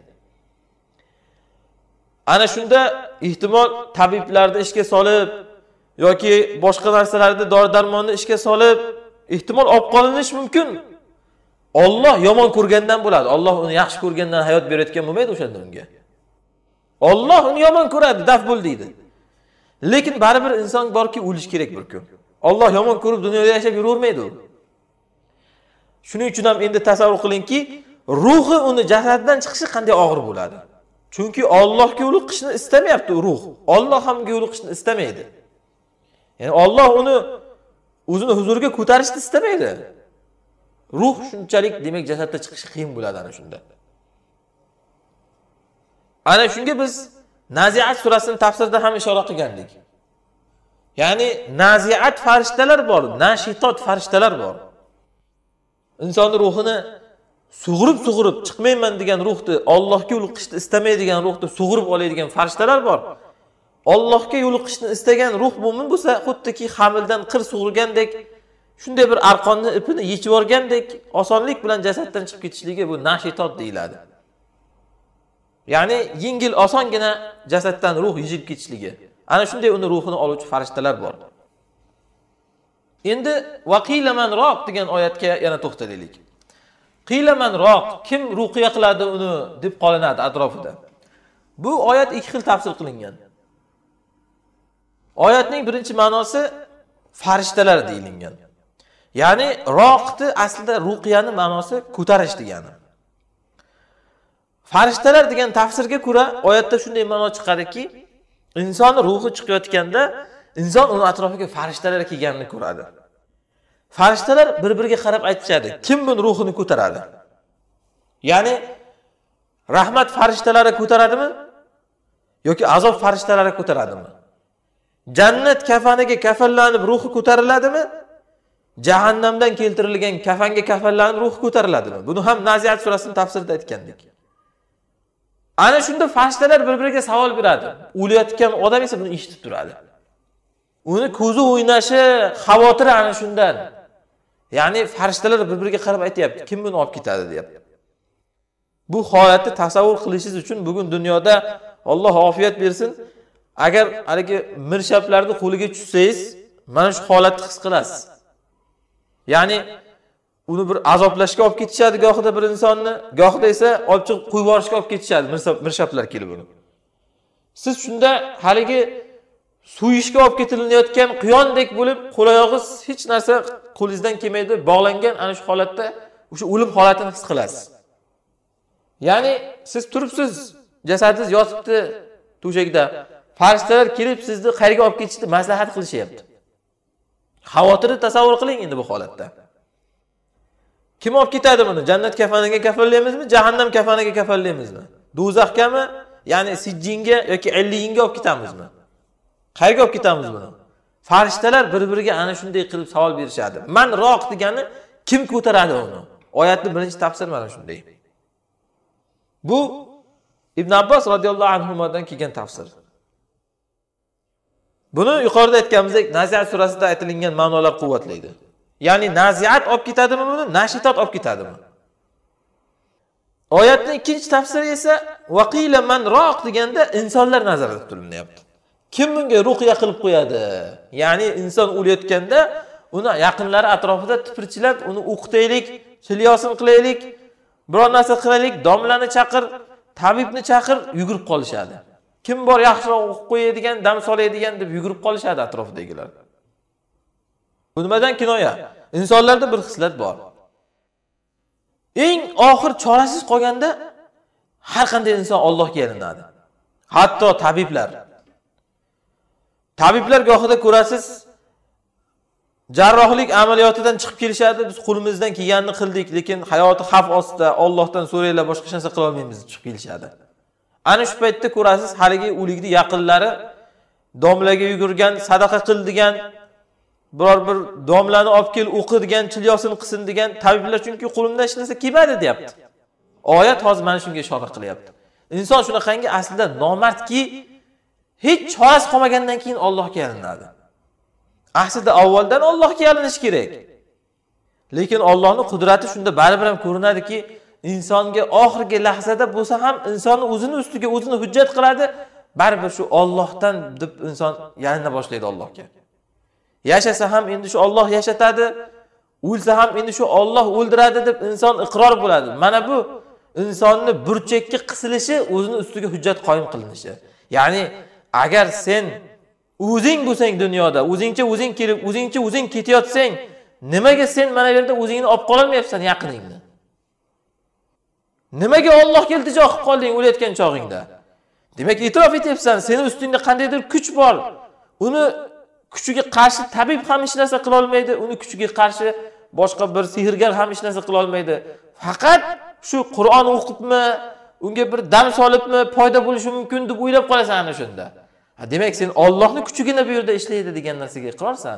Ana shunda ehtimol tabiblarni ishga solib yoki boshqa narsalarni dori-darmonni ishga solib ehtimol olib qolinish mumkin. Alloh yomon ko'rgandan bo'ladi. Alloh uni yaxshi ko'rgandan hayot berayotgan bo'lmaydi o'shanda unga. Alloh uni yomon ko'radi, daf bo'l deydi. Lekin baribir inson borki o'lish kerak bir kun. Alloh yomon ko'rib dunyoda yashab yuravermaydi u. Shuning uchun ham endi tasavvur qilingki, ruhi uni jasadidan chiqishi qanday og'ir bo'ladi. Chunki Allohga yo'liqishni istamayapti ruh. Alloh ham unga yo'liqishni istamaydi. Ya'ni Alloh uni o'zini huzuriga ko'tarishni istamaydi. Ruh shunchalik demak jasadda chiqishi qiyin bo'ladi ana shunda. Ana shunga biz Naziat surasining tafsirida ham ishora qilgandik. Ya'ni naziat farishtalar bor, nashitot farishtalar bor. Insonning ruhini sug'urib-sug'urib chiqmayman degan ruhni, Allohga yo'liqishni istamaydigan ruhni sug'urib oladigan farishtalar bor. Allohga yo'liqishni istagan ruh mo'min bo'lsa, xuddiki hamildan qir sug'urgandek, shunday bir arqonni ipini yechib yuborgandek osonlik bilan jasaddan chiqib ketishligi bu nashitot deyiladi. Ya'ni yengil osongina jasaddan ruh yechib ketishligi. Ana shunday uni ruhini oluvchi farishtalar bor. Endi vaqila man roq degan oyatga yana to'xtalaylik. Qila man roq, kim ruqiya qiladi uni deb qolinadi atrofida. Bu oyat ikki xil tafsir qilingan. Oyatning birinchi ma'nosi farishtalar deyilgan. Ya'ni roqni aslida ruqiyani ma'nosi ko'tarish degani. Farishtalar degan tafsirga ko'ra oyatda shunday ma'no chiqadiki, insonning ruhi chiqayotganda inson uni atrofiga farishtalar kelganini ko'radi. Farishtalar bir-biriga qarab aytishadi, kim buni ruhini ko'taradi? Ya'ni rahmat farishtalari ko'taradimi yoki azob farishtalari ko'taradimi? Jannat kafaniga kafanlanib ruhi ko'tariladimi? Jahannamdan keltirilgan kafanga kafanlanib ruhi ko'tariladimi? Buni ham Naziat surasining tafsirida aytgandik. Ana shunda farishtalar bir-biriga savol beradi. O'layotgan odam esa buni eshitib turadi. Uni ko'zi o'ynashi, xavotiri ana shundan. Ya'ni farishtalar bir-biriga qarab aytayapti, kim buni olib ketadi deyapti. Bu holatni tasavvur qilishingiz uchun bugun dunyoda Alloh ofiyat bersin, agar haligi mirshaplarni qo'liga tushsangiz, mana shu holatni his qilasiz. Ya'ni uni bir azoblashga olib ketishadi gohida bir insonni, gohida esa olib chiqib qo'yib yuborishga olib ketishadi mirshaplar kelib uni. Siz shunda haligi suyishga olib ketilayotgan quyondek bo'lib, qo'l-oyog'ingiz hech narsa qo'lingizdan kelmaydi, bog'langan ana shu holatda o'sha o'lim holatini his qilasiz. Ya'ni siz turibsiz, jasadingiz yotibdi to'shakda. Farishtalar kelib sizni qayerga olib ketishni maslahat qilishyapti. Xavotirni tasavvur qiling endi bu holatda. Kim olib ketadi buni? Jannat kafaniga kafallamizmi, jahannam kafaniga kafallaymizmi? Do'zaxgami, ya'ni sijjinga yoki illiyinga olib ketamizmi? Qayerga olib ketamiz buni? Farishtalar bir-biriga ana shunday qilib savol berishadi. Man roq degani kim ko'taradi uni? Oyatning birinchi tafsiri mana shunday. Bu Ibn Abbos radhiyallohu anhudan kelgan tafsir. Buni yuqorida aytganimizdek Naziat surasida aytilgan ma'nolar quvvatlaydi. Ya'ni naziat olib ketadimi buni, nashitot olib ketadimi? Oyatning ikkinchi tafsiri esa vaqila man roq deganda insonlar nazarda tutilyapti. Kim bunga ruqya qilib qo'yadi? Ya'ni inson o'layotganda uni yaqinlari atrofida tipirchilab, uni o'qitaylik, chilyosin qilaylik, biror narsa qilaylik, domlani chaqir, tabibni chaqir, yugurib qolishadi. Kim bor yaxshiroq o'qib qo'yadigan, dam soladigan deb yugurib qolishadi atrofidagilar. Bu nimadan kinoya? Insonlarda bir xislat bor. Eng oxir chorasiz qolganda har qanday inson Allohga yalinadi. Hatto tabiblar. Tabiblar gohida ko'rasiz, jarrohlik amaliyotidan chiqib kelishadi, biz qo'limizdan kelganini qildik, lekin hayoti xavf ostida, Allohdan so'raylar, boshqa narsa qila olmaymiz deb chiqib kelishadi. Ana shu paytda ko'rasiz, haligi o'likni yaqinlari domlaga yugurgan, sadaqa qil degan, biror bir domlani olib kel, o'qi degan, chilyosin qilsin degan tabiblar chunki qo'limdan hech narsa kelmadi deyapti. Oyat hozir mana shunga ishora qilyapti. Inson shunaqangi aslida nomardki, hech chorasi qolmagandan keyin Allohga yalinadi. Aslida avvaldan Allohga yalinish kerak. Lekin Allohning qudrati shunda baribir ham ko'rinadiki, insonga oxirgi lahzada bo'lsa ham insonni o'zini ustiga o'zini hujjat qiladi, baribir shu Allohdan deb inson yalina boshlaydi Allohga. Yashasa ham endi shu Alloh yashatadi, o'lsa ham endi shu Alloh o'ldiradi deb inson iqror bo'ladi. Mana bu insonni burchakka qisilishi, o'zini ustiga hujjat qoyim qilinishi. Ya'ni agar sen o'zing bo'lsang dunyoda, o'zingcha o'zing kelib, o'zingcha o'zing ketayotsang, nimaga sen mana bu yerda o'zingni olib qola olmayapsan yaqiningni? Nimaga Allohga iltijo qilib qolding o'layotgan chog'ingda? Demak, e'tirof etyapsan, seni ustingda qandaydir kuch bor. Uni kuchiga qarshi tabib ham hech narsa qila olmaydi, uni kuchiga qarshi boshqa bir sehrgar ham hech narsa qila olmaydi. Faqat shu Qur'on o'qibmi, unga bir dam solibmi foyda bo'lishi mumkin deb o'ylab qolasan ana shunda. Ha, demak sen Allohning kuchigina bu yerda ishlaydi degan narsaga iqrorsan.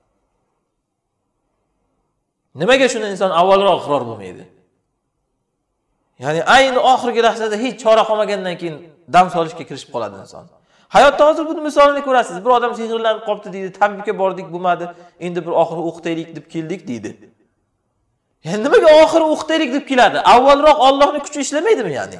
Nimaga shuni inson avvalroq iqror bo'lmaydi? Ya'ni ayni oxirgi lahzada hech chora qolmagandan keyin dam solishga kirishib qoladi inson. Hayotda hozir bu misolini ko'rasiz. Bir odam sehrlanib qopti deydi, tabibga bordik, bo'lmadi, endi bir oxiri o'qitaylik deb keldik deydi. Endi nimaga oxiri o'qitaylik deb keladi? Avvalroq Allohning kuchi ishlamaydimi ya'ni?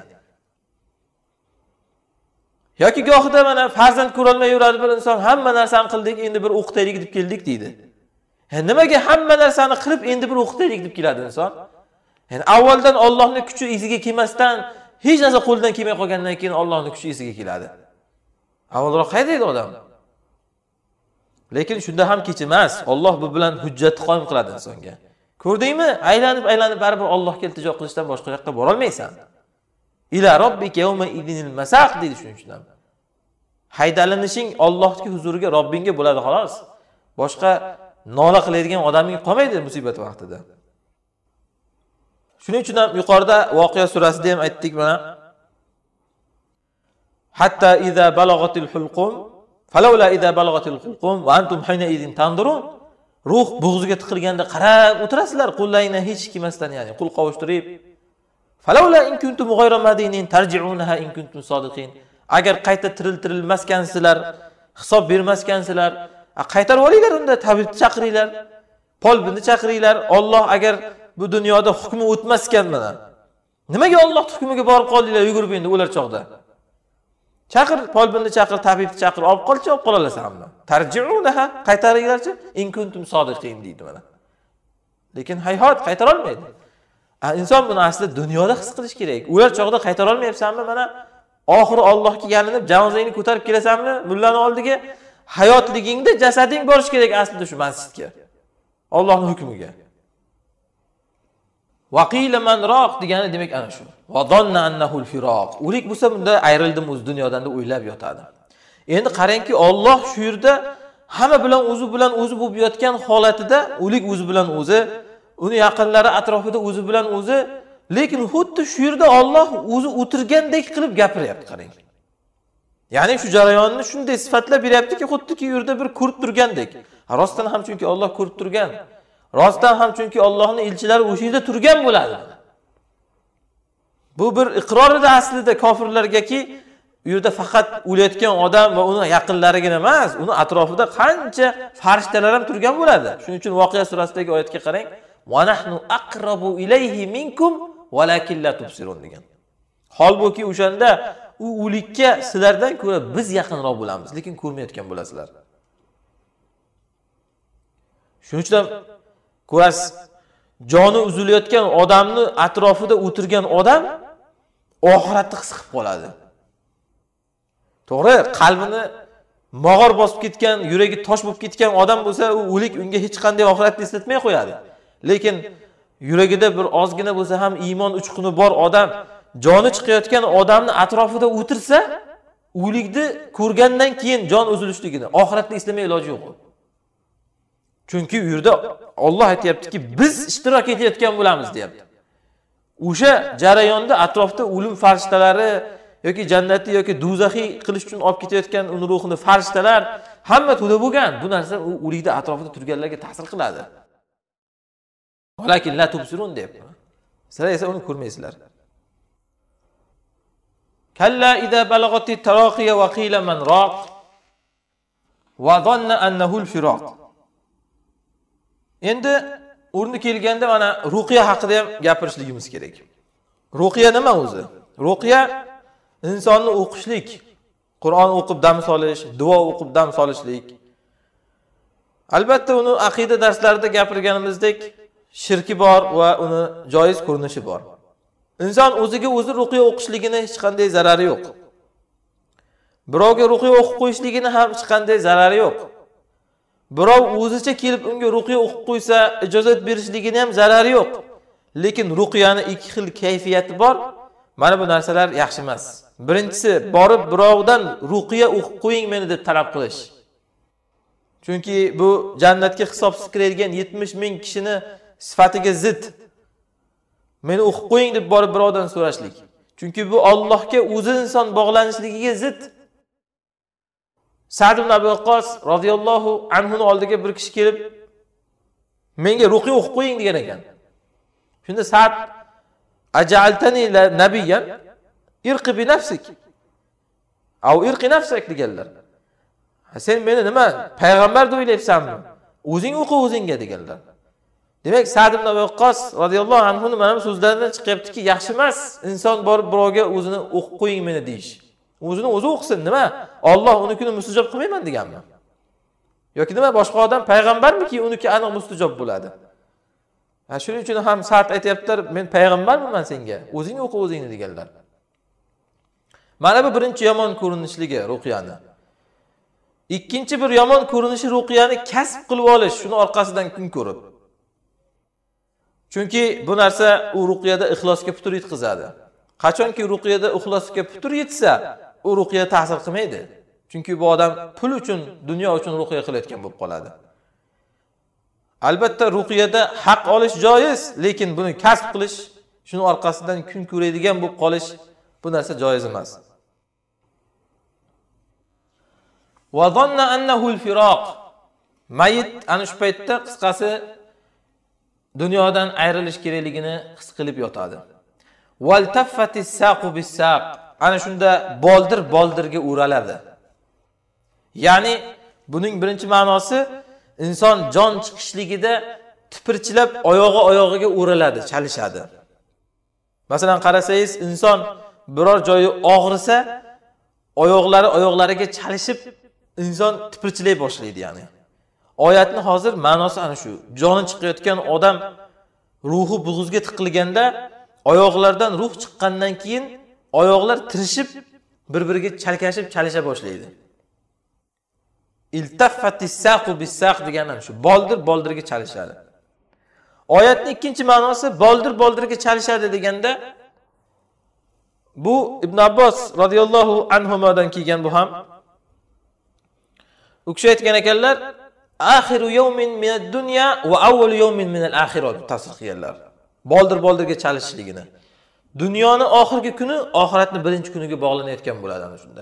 Yoki gohida mana farzand ko'ra olmay yuradi bir inson, hamma narsani qildik, endi bir o'qitaylik deb keldik deydi. Endi nimaga hamma narsani qilib endi bir o'qitaylik deb keladi inson? Ya'ni avvaldan Allohning kuchi esiga kelmasdan, hech narsa qo'ldan kelmay qolgandan keyin Allohning kuchi esiga keladi. Avvalroq qaydaydi odam. Lekin shunda ham kech emas. Alloh bu bilan hujjatni qoyim qiladi insonga. Ko'rdingmi? Aylanib-aylanib baribir Allohga iltijo qilishdan boshqa yoqqa bora olmaysan. Ila robbika yawma idinil masaq deydi shuning uchun ham. Haydalanishing Allohning huzuriga, Robbingga bo'ladi xolos. Boshqa nola qiladigan odaming qolmaydi musibat vaqtida. Shuning uchun ham yuqorida Voqea surasida ham aytdik mana. Hatta iza balagatil hulqum falawla iza balagatil hulqum va antum hayna idin tanzurun. Ruh bo'g'ziga tiqilganda qarab o'tirasizlar, qo'llaringni hech kelmasdan, ya'ni qo'l qovushtirib. Falawla in kuntum ghayra madinin tarji'unaha in kuntum sodiqin. Agar qayta tiriltirilmaskansizlar, hisob bermaskansizlar, qaytarib olinglar unda, tabibni chaqiringlar, polbinni chaqiringlar. Alloh agar bu dunyoda hukmi o'tmaskan mana. Nimaga Alloh hukmiga borib qoldinglar, yugurib endi o'lar chog'da? Chaqir, polbinni chaqir, tabibni chaqir, olib qolchi, olib qola olasanmi? Tarji'unaha, qaytaringlarchi, in kuntum sodiqin deydi mana. Lekin hayhot qaytara olmaydi. Inson buni aslida dunyoda his qilish kerak. Ular chog'da qaytara olmayapsanmi? Mana oxiri Allohga yalinib, janozangni ko'tarib kelasanmi? Mullani oldiga hayotligingda jasading borish kerak aslida shu masjidga. Allohning hukmiga. Vaqila man roq degani demak ana shu. Va donna annahu al-firoq. O'lik bo'lsa bunda ayrildim o'z dunyodan deb o'ylab yotadi. Endi qarangki, Alloh shu yerda hamma bilan o'zi bilan o'zi bo'lib yotgan holatida, o'lik o'zi bilan o'zi, uni yaqinlari atrofida o'zi bilan o'zi, lekin xuddi shu yerda Alloh o'zi o'tirgandek qilib gapiryapti, qarang. Ya'ni shu jarayonni shunday sifatlab beryaptiki, xuddiki u yerda bir ko'rib turgandek. Rostdan ham chunki Alloh ko'rib turgan. Rostdan ham chunki Allohning elchilari o'sha yerda turgan bo'ladi. Bu bir iqrorida aslida kofirlargaki, u yerda faqat o'layotgan odam va uni yaqinlarigina emas, uni atrofida qancha farishtalar ham turgan bo'ladi. Shuning uchun Voqea surasidagi oyatga qarang. "Va nahnu aqrabu ilayhi minkum walakin la tubsirun" degan. Holbuki o'shanda u o'likka sizlardan ko'ra biz yaqinroq bo'lamiz, lekin ko'rmayotgan bo'lasizlar. Shuning uchun ko'rasiz, joni uzilayotgan odamni atrofida o'tirgan odam oxiratni his qilib qoladi. To'g'ri, qalbini mog'or bosib ketgan, yuragi tosh bo'lib ketgan odam bo'lsa, u o'lik unga hech qanday oxiratni eslatmay qo'yadi. Lekin yuragida bir ozgina bo'lsa ham iymon uchquni bor odam, joni chiqayotgan odamni atrofida o'tirsa, o'likni ko'rgandan keyin jon uzilishligini, oxiratni eslamay iloji yo'q. Chunki u yerda Alloh aytayaptiki, biz ishtirok etayotgan bo'lamiz, deyapti. O'sha jarayonda atrofda o'lim farishtalari yoki jannati yoki do'zaxiy qilish uchun olib ketayotgan uni ruhini farishtalar hamma to'da bo'lgan. Bu narsa u o'likda atrofida turganlarga ta'sir qiladi. Lekin la tubsirun deyapti. Sizlar esa uni ko'rmaysizlar. Kalla idza balagati taraqiya wa qila man raq wa dhanna annahu al-firaq. Endi o'rni kelganda mana ruqiya haqida ham gapirishligimiz kerak. Ruqiya nima o'zi? Ruqiya insonni o'qishlik, Qur'on o'qib dam solish, duo o'qib dam solishlik. Albatta uni aqida darslarida gapirganimizdek shirki bor va uni joiz ko'rinishi bor. Inson o'ziga o'zi ruqiya o'qishligini hech qanday zarari yo'q. Birovga ruqiya o'qib qo'yishligini ham hech qanday zarari yo'q. Birov o'zicha kelib unga ruqiya o'qib qo'ysa, ijozat berishligini ham zarari yo'q. Lekin ruqiyani ikki xil kayfiyati bor. Mana bu narsalar yaxshi emas. Birinchisi, borib birovdan ruqiya o'qib qo'ying meni deb talab qilish. Chunki bu jannatga hisobsiz kiradigan yetmish ming kishini sifatiga zid. Meni o'qib qo'ying deb borib birovdan so'rashlik. Chunki bu Allohga o'zi inson bog'lanishligiga zid. Sa'd ibn Abi Waqqas radhiyallohu anhuning oldiga bir kishi kelib, menga ruqiya o'qib qo'ying degan ekan. Shunda Sa'd aj'altani nabiyyan irqi bi nafsik aw irqi nafsak deganlar. Sen meni nima payg'ambar deb o'ylayapsanmi? O'zing o'qi o'zingga deganlar. Demak, Sa'd ibn Abi Waqqas radhiyallohu anhuning mana bu so'zlaridan chiqyaptiki, yaxshi emas inson borib birovga o'zini o'qib qo'ying meni deyish. O'zini o'zi o'qisin, nima? Alloh unikini mustajob qilmayman deganmi? Yoki nima boshqa odam payg'ambarmiki, uniki aniq mustajob bo'ladi. Ha, shuning uchun ham Sa'd aytayaptilar, men payg'ambarman senga, o'zing o'qi o'zingni deganlar. Mana bu birinchi yomon ko'rinishligi ruqiyani. Ikkinchi bir yomon ko'rinishi ruqiyani kasb qilib olish, shuni orqasidan kun ko'rib. Chunki bu narsa u ruqiyada ixlosga putur yetkazadi. Qachonki ruqiyada ixlosga putur yetsa, u ruqiya ta'sir qilmaydi. Chunki bu odam pul uchun, dunyo uchun ruqiya qilayotgan bo'lib qoladi. Albatta ruqiyada haq olish joiz, lekin buni kasb qilish, shuni orqasidan kun ko'radigan bo'lib qolish, bu narsa joiz emas. Va dhanna annahu al-firaq. Mayit ana shu paytda qisqasi dunyodan ayrilish kerakligini his qilib yotadi. Wal taffati saqu bis-saq. Ana shunda boldir boldirga o'raladi. Ya'ni buning birinchi ma'nosi inson jon chiqishligida tipirchilab oyog'i oyog'iga o'raladi, chalishadi. Masalan qarasangiz, inson biror joyi og'risa, oyoqlari oyoqlariga chalishib inson tipirchilay boshlaydi, ya'ni. Oyatning hozir ma'nosi ana shu. Joni chiqayotgan odam ruhi bug'uzga tiqilganda, oyoqlardan ruh chiqqandan keyin oyoqlar tirishib bir-biriga chalkashib chalisha boshlaydi. Iltaffatis saqu bis-saq degani shu. Boldir boldirga chalishadi. Oyatning ikkinchi ma'nosi boldir boldirga chalishadi deganda bu Ibn Abbos radhiyallohu anhumadan kelgan bu ham. U kishi aytgan ekanlar, "Axiru yawmin minad dunya va awwalu yawmin minal axirah" deb tafsir qilganlar. Boldir-boldirga chalishligini. Dunyoni oxirgi kuni oxiratni birinchi kuniga bog'lanayotgan bo'ladi ana shunda.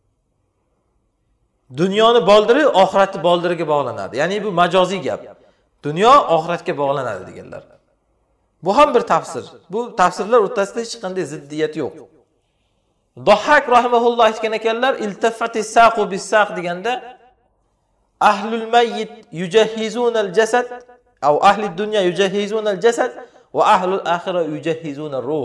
Dunyoni boldiri oxiratni boldiriga bog'lanadi. Ya'ni bu majoziy gap. Dunyo oxiratga bog'lanadi deganlar. Bu ham bir tafsir. Bu tafsirlar o'rtasida hech qanday ziddiyat yo'q. Dohhak rahimahulloh aytgan ekanlar, iltafatis saqu bis-saq deganda ahlul mayyit yujahhizunal jasad aw ahli dunya yujahhizunal jasad va ahlul axirah yujahhizunal ruh.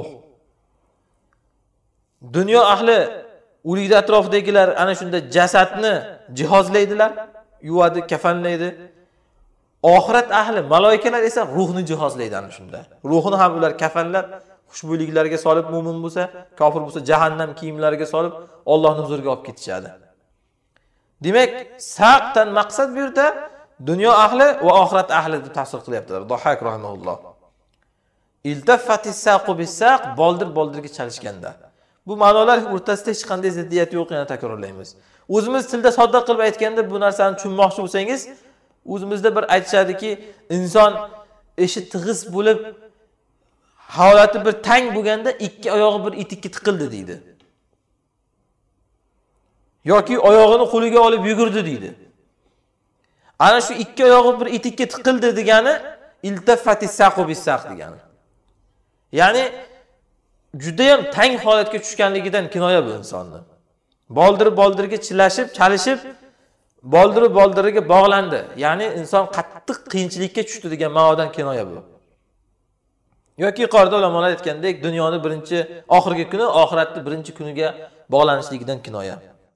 Dunyo ahli o'likda atrofidagilar ana shunda jasadni jihozlaydilar, yuvadi, kafanlaydi. Oxirat ahli, malaikalar esa ruhni jihozlaydi ana shunda. Ruhini ham ular kafanlab, xushbo'yliklarga solib, mu'min bo'lsa, kofir bo'lsa jahannam kiyimlariga solib Allohning huzuriga olib ketishadi. Demak, saqdan maqsad bu yerda dunyo ahli va oxirat ahli deb tafsir qilyaptilar. Dohak rahimahulloh. Iltafatis saqu bis-saq, boldir-boldirga chalishganda. Bu ma'nolar o'rtasida hech qanday ziddiyat yo'q, yana takrorlaymiz. O'zimiz tilda sodda qilib aytganda bu narsani tushunmoqchi bo'lsangiz, o'zimizda bir aytishadiki, inson ishi tig'iz bo'lib, holati bir tang bo'lganda ikki oyog'i bir etikka tiqildi deydi. Yoki oyog'ini qo'liga olib yugurdi deydi. Ana shu ikki oyog'i bir etikka tiqildi degani iltafatis saqu bis-saq degani. Ya'ni juda ham tang holatga tushganligidan kinoya bu insonni. Boldir-boldirga chilashib, chalishib, boldir-boldiriga bog'landi. Ya'ni inson qattiq qiyinchilikka tushdi degan ma'nodan kinoya bu. Yoki yuqorida ulamolar aytgandek, dunyoni birinchi oxirgi kuni, oxiratni birinchi kuniga bog'lanishligidan kinoya.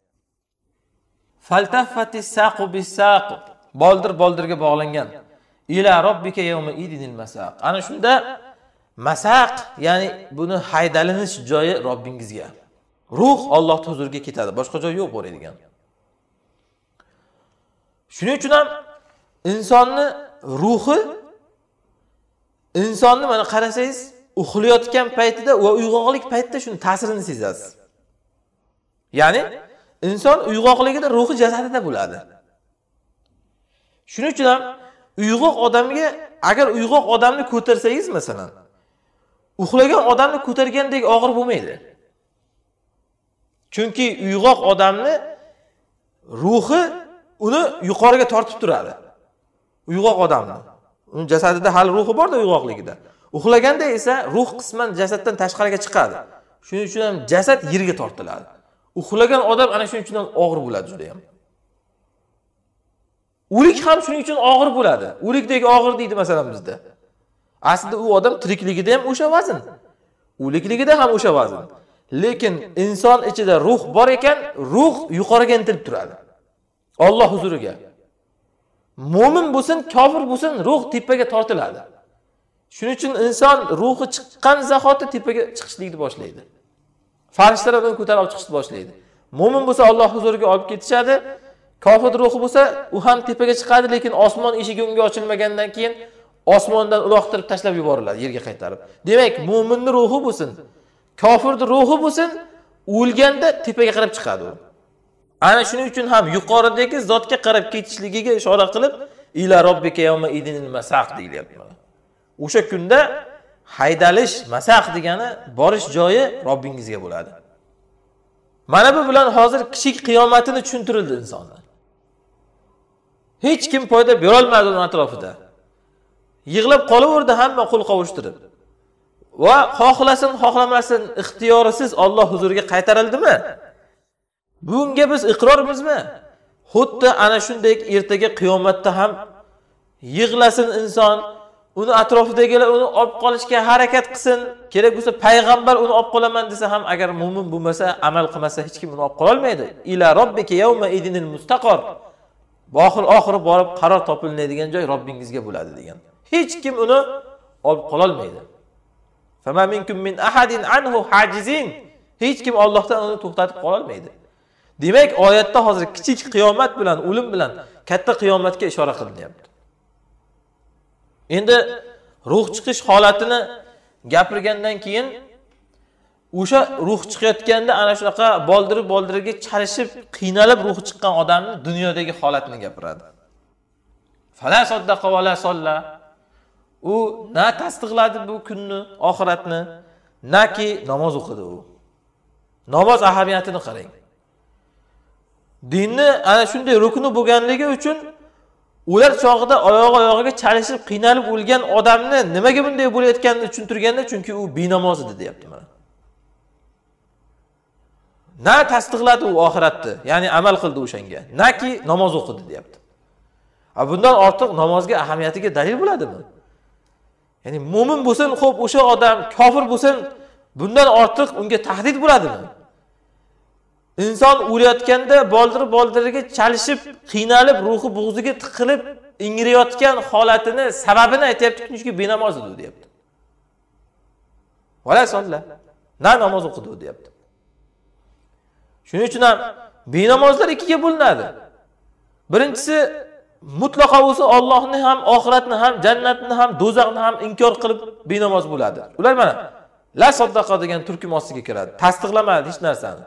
Faltafatis saqu bis-saq, boldir-boldirga bog'langan. Ila robbika yawma idinil masaq. Ana shunda masaq, ya'ni buni haydalanish joyi Robbingizga. Ruh Alloh huzuriga ketadi, boshqa joy yo'q bo'ladigan. Shuning uchun ham insonni ruhi, insonni mana qarasangiz, uxlayotgan paytida va uyg'oqlik paytida shuni ta'sirini sezasiz. Ya'ni inson uyg'oqligida ruhi jasadida bo'ladi. Shuning uchun ham uyg'oq odamga, agar uyg'oq odamni ko'tarsangiz masalan, uxlagan odamni ko'targandek og'ir bo'lmaydi. Chunki uyg'oq odamni ruhi uni yuqoriga tortib turadi. Uyg'oq odamni. Uning jasadida hali ruhi bor-da uyg'oqligida. Uxlaganda esa ruh qisman jasaddan tashqariga chiqadi. Shuning uchun ham jasad yerga tortiladi. Uxlagan odam ana shuning uchun ham og'ir bo'ladi juda ham. O'lik ham shuning uchun og'ir bo'ladi. O'likdek og'ir deydi masalan bizda. Aslida u odam tirikligida ham o'sha vazn, o'likligida ham o'sha vazn. Lekin inson ichida ruh bor ekan, ruh yuqoriga intilib turadi. Alloh huzuriga. Mo'min bo'lsin, kofir bo'lsin, ruh tepaga tortiladi. Shuning uchun inson ruhi chiqqan zahoti tepaga chiqishlikni boshlaydi. Farishtalar uni ko'tarib olib chiqishni boshlaydi. Mo'min bo'lsa Alloh huzuriga olib ketishadi. Kofir ruhi bo'lsa, u ham tepaga chiqadi, lekin osmon eshigi unga ochilmagandan keyin osmondan uloqtirib tashlab yuboriladi, yerga qaytarib. Demak, mo'minning ruhi bo'lsin, kofirning ruhi bo'lsin, o'lganda tepaga qarab chiqadi u. Ana shuning uchun ham yuqoridagi zotga qarab ketishligiga ishora qilib, ila robbika yawma idinil masaq deyilyapti. O'sha kunda haydalish, masaq degani borish joyi Robbingizga bo'ladi. Mana bu bilan hozir kichik qiyomatini tushuntirildi insonga. Hech kim foyda bera olmadi uning atrofida. Yig'lab qolaverdi hamma qo'l qovushtirib. Va xohlasin, xohlamasin ixtiyorisiz Alloh huzuriga qaytarildimi? Bunga biz iqrormizmi? Xuddi ana shunday ertaga qiyomatda ham yig'lasin inson, uni atrofidagilar uni olib qolishga harakat qilsin. Kerak bo'lsa payg'ambar uni olib qolaman desa ham agar mu'min bo'lmasa, amal qilmasa hech kim uni olib qola olmaydi. Ila robbika yawma idinil mustaqor. Oxir oxiri borib qaror topiladigan joy Robbingizga bo'ladi degan. Hech kim uni olib qola olmaydi. Fama minkum min ahadin anhu hajizin. Hech kim Allohdan uni to'xtatib qola olmaydi. Demak, oyatda hozir kichik qiyomat bilan, o'lim bilan katta qiyomatga ishora qilinyapti. Endi ruh chiqish holatini gapirgandan keyin o'sha ruh chiqayotganda ana shunaqa boldirib boldiriga chalishib, qiynalib ruhi chiqqan odamning dunyodagi holatini gapiradi. Fala saddaqa va la solla. U na tasdiqladi bu kunni, oxiratni, naki namoz o'qidi u. Namoz ahamiyatini qarang. Dinni ana shunday rukni bo'lganligi uchun ular chog'ida oyoq oyog'iga chalishib, qiynalib o'lgan odamni nimaga bunday bo'layotganini tushuntirganda, chunki u binamoz edi, deyapti mana. Na tasdiqladi u oxiratni, ya'ni amal qildi o'shanga, naki namoz o'qidi, deyapti. A bundan ortiq namozga ahamiyatiga dalil bo'ladimi? Ya'ni mu'min bo'lsin, xo'p, o'sha odam kofir bo'lsin, bundan ortiq unga tahdid bo'ladimi? İnson o'layotganda boldir boldiriga chalishib, qiynalib, ruhi bo'g'ziga tiqilib, ingrayotgan holatini, sababini aytayapti, chunki benamoz edi, deyapti. Vala solla, na namoz o'qidi, deyapti. Shuning uchun ham benamozlar ikkiga bo'linadi. Birinchisi mutlaqo o'zi Allohni ham, oxiratni ham, jannatni ham, do'zaxni ham inkor qilib benamoz bo'ladi. Ular mana la saddaqa degan turkum ostiga kiradi. Tasdiqlamaydi hech narsani.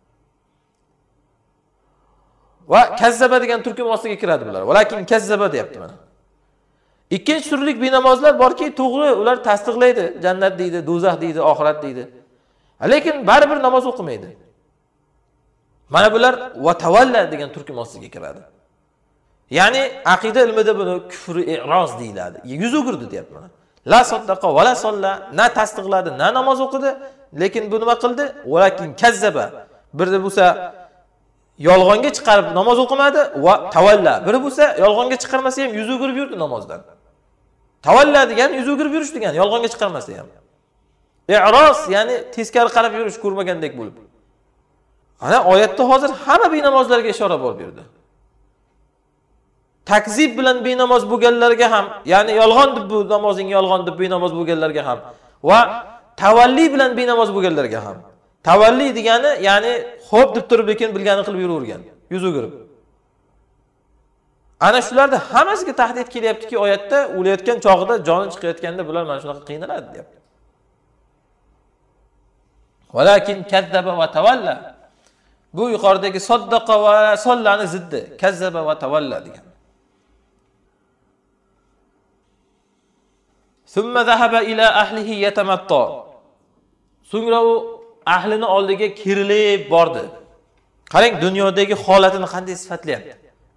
Va kazzaba degan turkum ostiga kiradi bular. Valakin kazzaba deyapti mana. Ikkinchi turlik benamozlar borki, to'g'ri, ular tasdiqlaydi, jannat deydi, do'zax deydi, oxirat deydi. Lekin baribir namoz o'qimaydi. Mana bular va tavalla degan turkum ostiga kiradi. Ya'ni aqida ilmida buni kufri i'roz deyiladi. Yuz o'girdi, deyapti mana. La saddaqa va la solla, na tasdiqladi, na namoz o'qidi, lekin bu nima qildi? Valakin kazzaba. Birda bo'lsa yolg'onga chiqarib namoz o'qimadi va tavalla. Biri bo'lsa yolg'onga chiqarmasa ham yuz o'girib yurdi namozdan. Tavalla degan yuz o'girib yurish degan, yolg'onga chiqarmasa ham. I'roz, ya'ni teskari qarab yurish, ko'rmagandek bo'lib. Ana oyatda hozir hamma benamozlarga ishora bor bu yerda. Takzib bilan benamoz bo'lganlarga ham, ya'ni yolg'on deb bu namozing yolg'on deb benamoz bo'lganlarga ham va tavalli bilan benamoz bo'lganlarga ham. Tavalli degani, ya'ni xo'p deb turib lekin bilgani qilib yuravergan, yuz o'girib. Ana shularda hammasiga tahdid kelyaptiki, oyatda o'layotgan chog'ida, joni chiqayotganda bular mana shunaqa qiynaladi, deyapti. Valakin kazzaba va tavalla. Bu yuqoridagi saddaqa va sollani ziddi, kazzaba va tavalla degan. Summa zahaba ila ahlihi yatamatta. So'ngra u ahlini oldiga kirilib bordi. Qarang, dunyodagi holatini qanday sifatlayapti.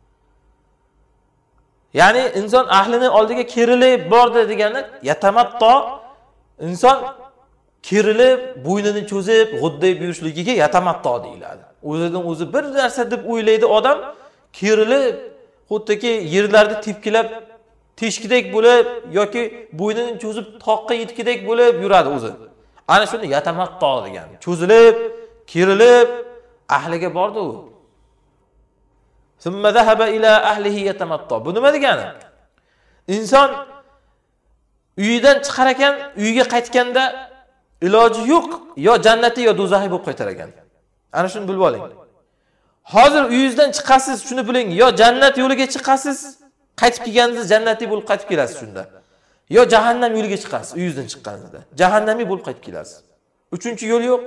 Ya'ni inson ahlini oldiga kirilib bordi degani, yatamatto, inson kirilib, bo'ynini cho'zib, g'uddayib yurishligiga yatamatto deyiladi. O'zidan o'zi bir narsa deb o'ylaydi odam, kirilib, xuddiki yerlarni tepkilab, teshkidek bo'lib yoki bo'ynini cho'zib toqqa yetkidek bo'lib yuradi o'zi. Ana shuni yatamatto degan. Cho'zilib, kirilib ahliga bordi u. Summa zahaba ila ahlihi yatamatto. Bu nima degani? Inson uyidan chiqar ekan, uyiga qaytganda iloji yo'q, yo jannati yo do'zaxi bo'lib qaytar ekan. Ana shuni bilib oling. Hozir uyingizdan chiqasiz, shuni biling, yo jannat yo'liga chiqasiz, qaytib kelganingizda jannatiy bo'lib qaytib kelasiz shunda. Yo jahannam yo'liga chiqasiz uyingizdan chiqqaningizda. Jahannamiy bo'lib qaytib kelasiz. Uchinchi yo'l yo'q.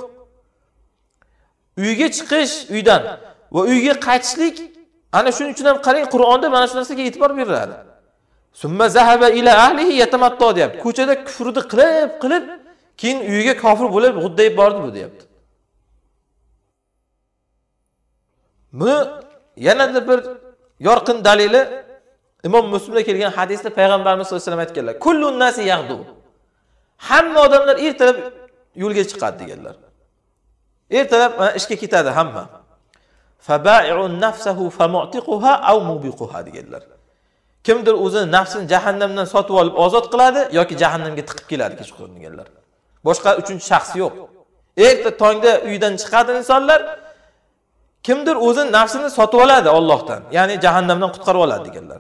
Uyga chiqish uydan va uyga qaytishlik, ana shuning uchun ham qarang, Qur'onda mana shu narsaga e'tibor beriladi. Summa zahaba ila ahlihi yatamatto deyapti. Ko'chada kufrni qilib, qilib, keyin uyiga kofir bo'lib, g'uddayib bordi bu deyapti. Buni yana bir yorqin dalili Imom Muslimda kelgan hadisda Payg'ambarimiz sollallohu alayhi vasallam aytganlar: "Kullun nasi yag'du." Hamma odamlar ertalab yo'lga chiqadi deganlar. Ertalab ishga ketadi hamma. Faba'i'un nafsahu famu'tiquha aw mubiquha deganlar. Kimdir o'zini nafsini jahannamdan sotib olib ozod qiladi yoki jahannamga tiqib keladi kechqurun deganlar. Boshqa uchinchi shaxs yo'q. Erta tongda uydan chiqadi insonlar, kimdir o'zini nafsini sotib oladi Allohdan, ya'ni jahannamdan qutqarib oladi deganlar.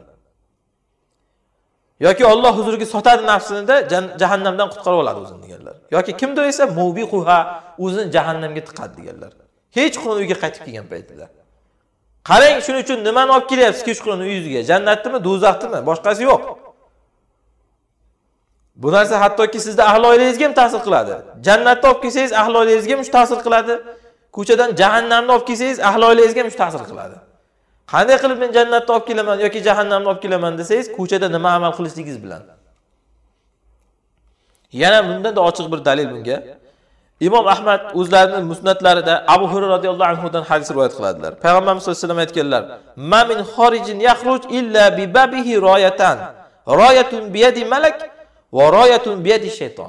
Yoki Alloh huzuriga sotadi nafsini-da jahannamdan qutqarib oladi o'zini deganlar. Yoki kimdir esa mubiquha, o'zini jahannamga tiqadi deganlar. Hech qachon uyga qaytib kelgan paytida. Qarang, shuning uchun nimani olib kelyapsiz kechqurun uyingizga? Jannatmi, do'zaxmi? Boshqasi yo'q. Bu narsa hattoki sizda ahli oilangizga ham ta'sir qiladi. Jannatni olib kelsangiz ahli oilangizga ham shu ta'sir qiladi. Ko'chadan jahannamni olib kelsangiz ahli oilangizga ham shu ta'sir qiladi. Qanday qilib men jannatni olib kelaman yoki jahannamni olib kelaman desangiz, ko'chada nima amal qilishligingiz bilan. Yana bundan da ochiq bir dalil bunga. İmam Ahmad o'zlarining musnadlarida Abu Hurayra radhiyallohu anhu dan hadis rivoyat qiladilar. Payg'ambarimiz sollallohu alayhi vasallam aytganlar: "Ma min xorijin yakhruj illa bi babihi royatan. Royatun bi yadi malak va royatun bi yadi shayton.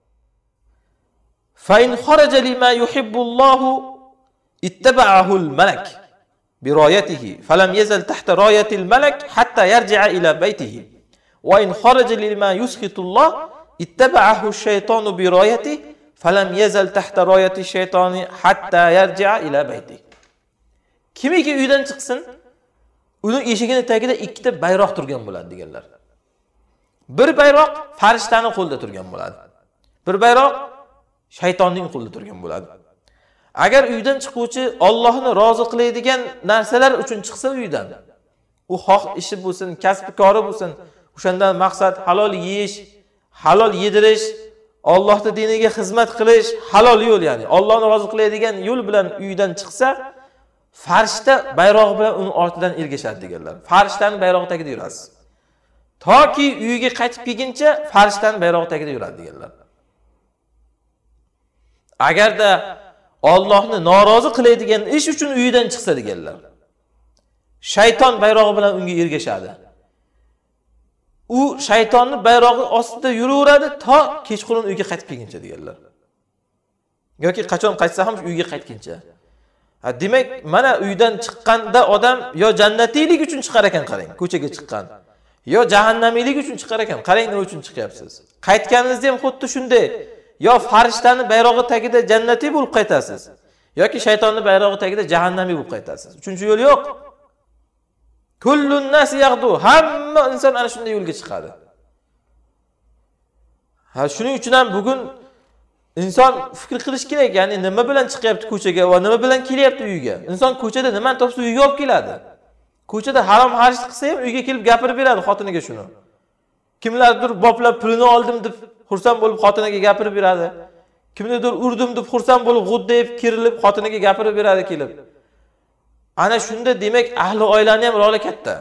Fa in kharaja lima yuhibbullohu ittaba'ahu al-malak bi royatihi, falam yazal tahta royati al-malak hatta yarji'a ila baytihi. Wa in kharaja lima yuskhitulloh ittaba'ahu ash-shaytonu bi royatihi falam yazal tahta royati shaytoni hatta yarji'a ila bayti." Kimiki uydan chiqsin, uni eshigini tagida ikkita bayroq turgan bo'ladi deganlar. Bir bayroq farishtaning qo'lida turgan bo'ladi. Bir bayroq shaytonning qo'lida turgan bo'ladi. Agar uydan chiquvchi Allohni rozi qiladigan narsalar uchun chiqsa uydan, u xoh ishi bo'lsin, kasb kori bo'lsin, o'shandan maqsad halol yeyish, halol yedirish, Allohning diniga xizmat qilish, halol yo'l, ya'ni Allohni rozi qiladigan yo'l bilan uydan chiqsa, farishta bayrog'i bilan uni ortidan ergashadi deganlar. Farishtaning bayrog'i tagida yurasiz. Toki uyiga qaytib kelguncha farishtaning bayrog'i tagida yuradi deganlar. Agarda Allohni norozi qiladigan ish uchun uyidan chiqsa deganlar, shayton bayrog'i bilan unga ergashadi. U shaytonning bayrog'i ostida yuraveradi to kechqurun uyga qaytib kelguncha deganlar. Yoki qachon qaytsa ham uyga qaytguncha. Ha, demak, mana uydan chiqqanda odam yo jannatiylik uchun chiqar ekan, qarang, ko'chaga chiqqan. Yo jahannamiylik uchun chiqar ekan. Qarang, nima uchun chiqyapsiz? Qaytganingizda ham xuddi shunday. Yo farishtaning bayrog'i tagida jannatiy bo'lib qaytasiz, yoki shaytonning bayrog'i tagida jahannamiy bo'lib qaytasiz. Uchinchi yo'l yo'q. Kullun nas yag'du. Hamma inson ana shunday yo'lga chiqadi. Ha, shuning uchun ham bugun inson fikr qilish kerak, ya'ni nima bilan chiqyapti ko'chaga va nima bilan kelyapti uyga. Inson ko'chada nimani topsa uyga olib keladi. Ko'chada harom xarj qilsa ham uyga kelib gapirib beradi xotiniga shuni. Kimlardir boplab pulini oldim deb xursand bo'lib xotiniga gapirib beradi. Kimnidir urdim deb xursand bo'lib g'uddayib, kirilib xotiniga gapirib beradi kelib. Ana shunda demak ahli oilani ham roli katta.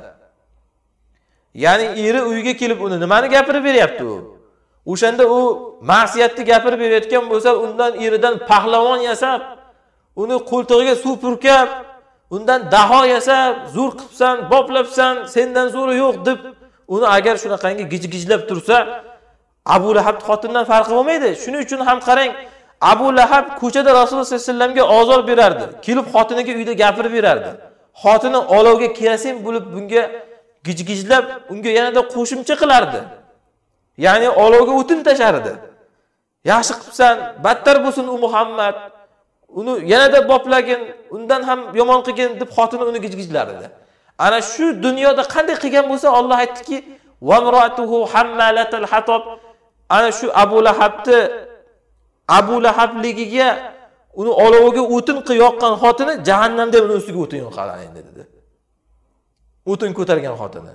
Ya'ni eri uyga kelib uni nimani gapirib beryapti u? O'shanda u ma'siyatni gapirib berayotgan bo'lsa, undan eridan pahlavon yasab, uni qo'ltig'iga suv purkab, undan daho yasab, zo'r qilibsan, boplabsan, sendan zo'ri yo'q deb uni agar shunaqangi gij-gijlab tursa, Abu Lahab xotindan farqi bo'lmaydi. Shuning uchun ham qarang, Abu Lahab ko'chada Rasululloh sollallohu alayhi vasallamga ozor berardi. Kelib xotiniga uyda gapirib berardi. Xotini olovga kerosin bo'lib bunga gij-gijlab, unga yanada qo'shimcha qilardi. Ya'ni olovga o'tin tashardi. Yaxshi qilibsan, battar bo'lsin u Muhammad. Uni yanada boplagin, undan ham yomon qilgin deb xotini uni gij-gijlardi. Ana shu dunyoda qanday qilgan bo'lsa, Alloh aytdiki, "Va imra'atuhu hammalatul hatab." Ana shu Abu Lahabni Abu Lahabligiga uni oloviga o'tin qilib yoqqan xotini jahannamda uni ustiga o'tin yoqadi endi dedi. O'tin ko'targan xotini.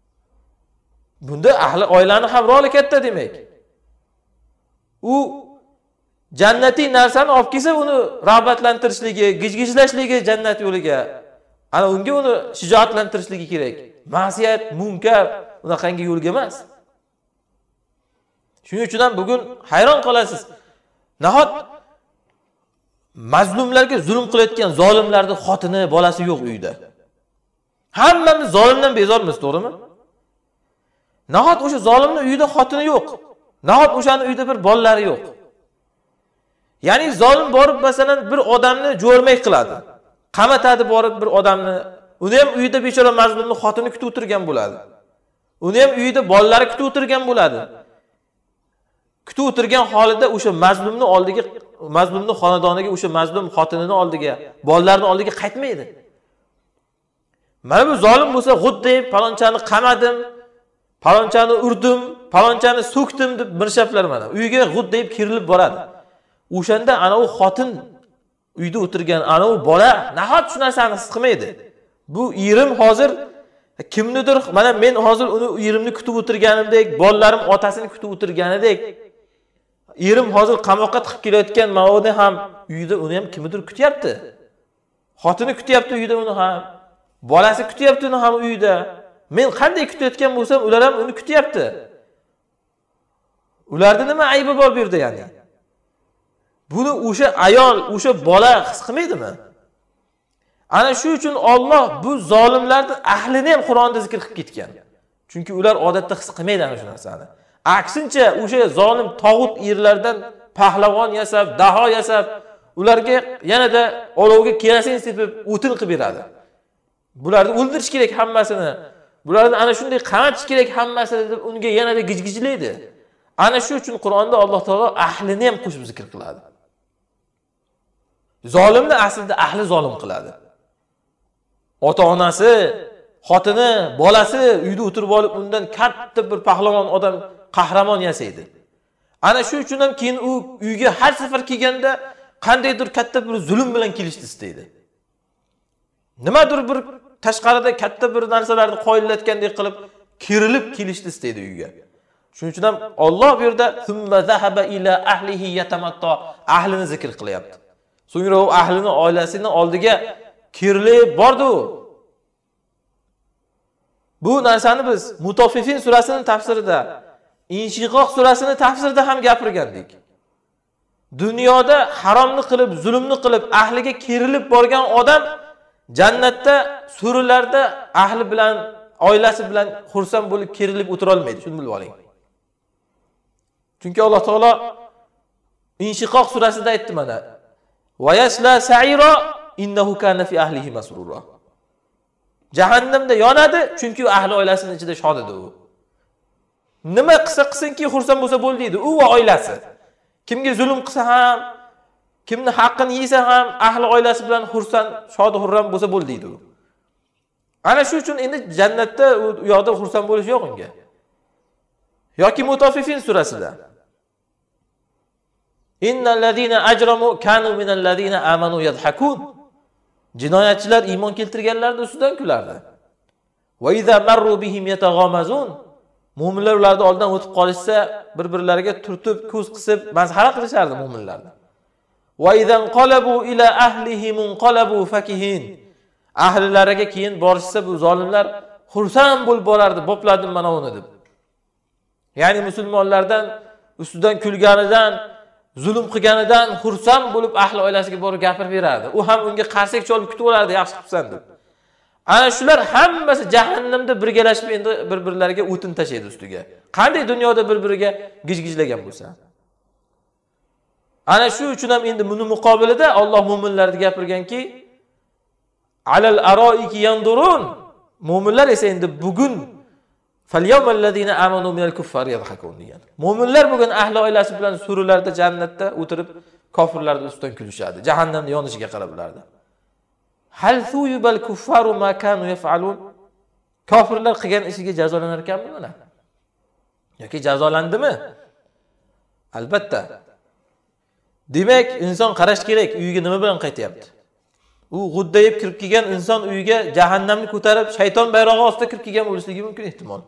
Bunda ahli oilani ham roli katta demak. U jannatiy narsani olib kelsa, uni rag'batlantirishligi, gij-gijlashligi jannat yo'liga. Ana unga uni shijoatlantirishligi kerak. Ma'siyat, munkar unaqangi yo'lga emas. Shuning uchun ham bugun hayron qolasiz. Nahot mazlumlarga zulm qilayotgan zolimlarning xotini, bolasi yo'q uyda. Hammamiz zolimdan bezormiz, to'g'rimi? Nahot o'sha zolimning uyida xotini yo'q. Nahot o'shaning uyida bir bolalari yo'q. Ya'ni zolim borib masalan bir odamni jo'rmay qiladi. Qamatadi borib bir odamni. Uni ham uyida bechora mazlumning xotini kutib o'tirgan bo'ladi. Uni ham uyida bolalari kutib o'tirgan bo'ladi. Kutib o'tirgan holida o'sha mazlumning oldiga, mazlumning xonadoniga, o'sha mazlum xotinining oldiga, bolalarining oldiga qaytmaydi. Mana bu zolim bo'lsa, g'uddayib palonchani qamadim, palonchani urdim, palonchani so'kdim deb mirshaplar mana. Uyga g'uddayib kirilib boradi. O'shanda ana u xotin uyda o'tirgan ana u bola nahot shu narsani his qilmaydi. Bu erim hozir Kimnidir, mana men hozir uni erimni kutib o'tirganimdek, bolalarim otasini kutib o'tirganidek, erim hozir qamoqqa tiqib kelayotgan mavodi ham uyida uni ham kimnidir kutyapti. Xotini kutyapti uyida uni ham, bolasi kutyapti uni ham uyida. Men qanday kutayotgan bo'lsam, ular ham uni kutyapti. Ularda nima aybi bor bu yerda ya'ni? Buni o'sha ayol, o'sha bola his qilmaydimi? Ana shu uchun Alloh bu zolimlarning ahlini ham Qur'onda zikr qilib ketgan. Chunki ular odatda his qilmaydi ana shu narsani. Aksincha o'sha zolim tog'ut erlardan pahlavon yasab, daho yasab, ularga yanada olovga kerosin sepib, o'tin qilib beradi. Bularni o'ldirish kerak hammasini. Bularni ana shunday qamatish kerak hammasini deb unga yanada gijgijlaydi. Ana shu uchun Qur'onda Alloh taolo ahlini ham qo'shib zikr qiladi. Zolimni aslida ahli zolim qiladi. Ota-onasi, xotini, bolasi uyda o'tirib olib, undan katta bir pahlavon odam, qahramon yasaydi. Ana shu uchun ham keyin u uyga har safar kelganda qandaydir katta bir zulm bilan kelishni istaydi. Nimadir bir tashqarida katta bir narsalarni qoyillatgandek qilib, kirilib kelishni istaydi uyga. Shuning uchun ham Alloh bu yerda "Summa zahaba ila ahlihi yatamatta" ahlini zikr qilyapti. So'ngra u ahlini, oilasini oldiga kirilib bordi u. Bu narsani biz Mutaffifin surasining tafsirida, Inshiqoq surasining tafsirida ham gapirgandik. Dunyoda haromni qilib, zulmni qilib, ahliga kirilib borgan odam jannatda suralarda ahli bilan, oilasi bilan xursand bo'lib kirilib o'tira olmaydi. Shuni bilib oling. Chunki Alloh taolo Inshiqoq surasida aytdi mana: "Va yasla sa'ira innahu kana fi ahlihi masrura." Jahannamda yonadi, chunki u ahli oilasining ichida shod edi u. Nima qilsa qilsinki xursand bo'lsa bo'ldi deydi u va oilasi. Kimga zulm qilsa ham, kimni haqqini yesa ham ahli oilasi bilan xursand, shod hurram bo'lsa bo'ldi deydi u. Ana shu uchun endi jannatda u yoqda xursand bo'lish yo'q unga. Yoki Mutaffifin surasida Innal ladina ajramu kanu minal ladina amanu yadhakun. Jinoyatchilar iymon keltirganlarning ustidan kulardi. Va iza marru bihim yataghamazun. Mu'minlar ularning oldidan o'tib qolishsa, bir-birlariga turtib, ko'z qisib mazhara qilishardi mu'minlarni. Va iza qalabu ila ahlihim qalabu fakihin. Ahlilariga keyin borishsa bu zolimlar xursand bo'lib borardi, "Bopladim mana uni" deb. Ya'ni musulmonlardan ustidan kulganidan, zulm qilganidan xursand bo'lib ahli oilasiga borib gapirib berardi. U ham unga qarsak cholib kutib olardi, "Yaxshi qilibsan" deb. Ana shular hammasi jahannamda birgalashib endi bir-birlariga o'tin tashlaydi ustiga. Qanday dunyoda bir-biriga gijgijlagan bo'lsa. Ana shu uchun ham endi buni muqobilida Alloh mu'minlarga gapirganki, "Alal aroiki yandurun." Mu'minlar esa endi bugun "Falyawmal ladina amanu minal kuffari yadhakun" degan. Mu'minlar bugun ahli oilasi bilan suralarda jannatda o'tirib kofirlarning ustidan kulishadi. Jahannamda yonishiga qarab ulardi. Hal thuyibal kuffaru ma kanu yaf'alun? Kofirlar qilgan ishiga jazolanar ekanmi mana? Yoki jazolandimi? Albatta. Demak, inson qarash kerak, uyiga nima bilan qaytyapti? U g'uddayib kirib kelgan inson uyiga jahannamni ko'tarib, shayton bayrog'i ostida kirib kelgan bo'lishligi mumkin ehtimol.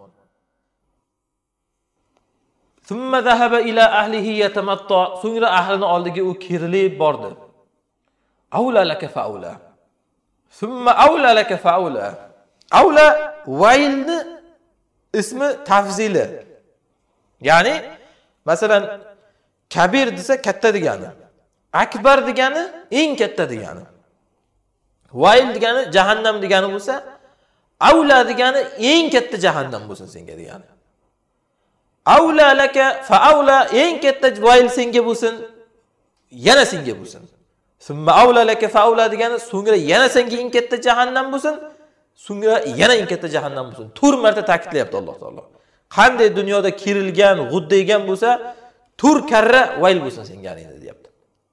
Thumma zahaba ila ahlihi yatamatta. So'ngra ahlining oldiga u kirilib bordi. Aula laka faula. Thumma aula laka faula. Aula vaylni ismi tafzili. Ya'ni masalan kabir desa katta degani. Akbar degani eng katta degani. Vayl degani jahannam degani bo'lsa, avla degani eng katta jahannam bo'lsin senga degani. Avla laka fa avla eng katta vayl senga bo'lsin, yana senga bo'lsin. Summa avla laka fa avla degani so'ngra yana senga eng katta jahannam bo'lsin, so'ngra yana eng katta jahannam bo'lsin. Tur marta ta'kidlayapti Alloh taolo. Qanday dunyoda kirilgan, g'uddaygan bo'lsa, tur karra vayl bo'lsin senga endi deyapti.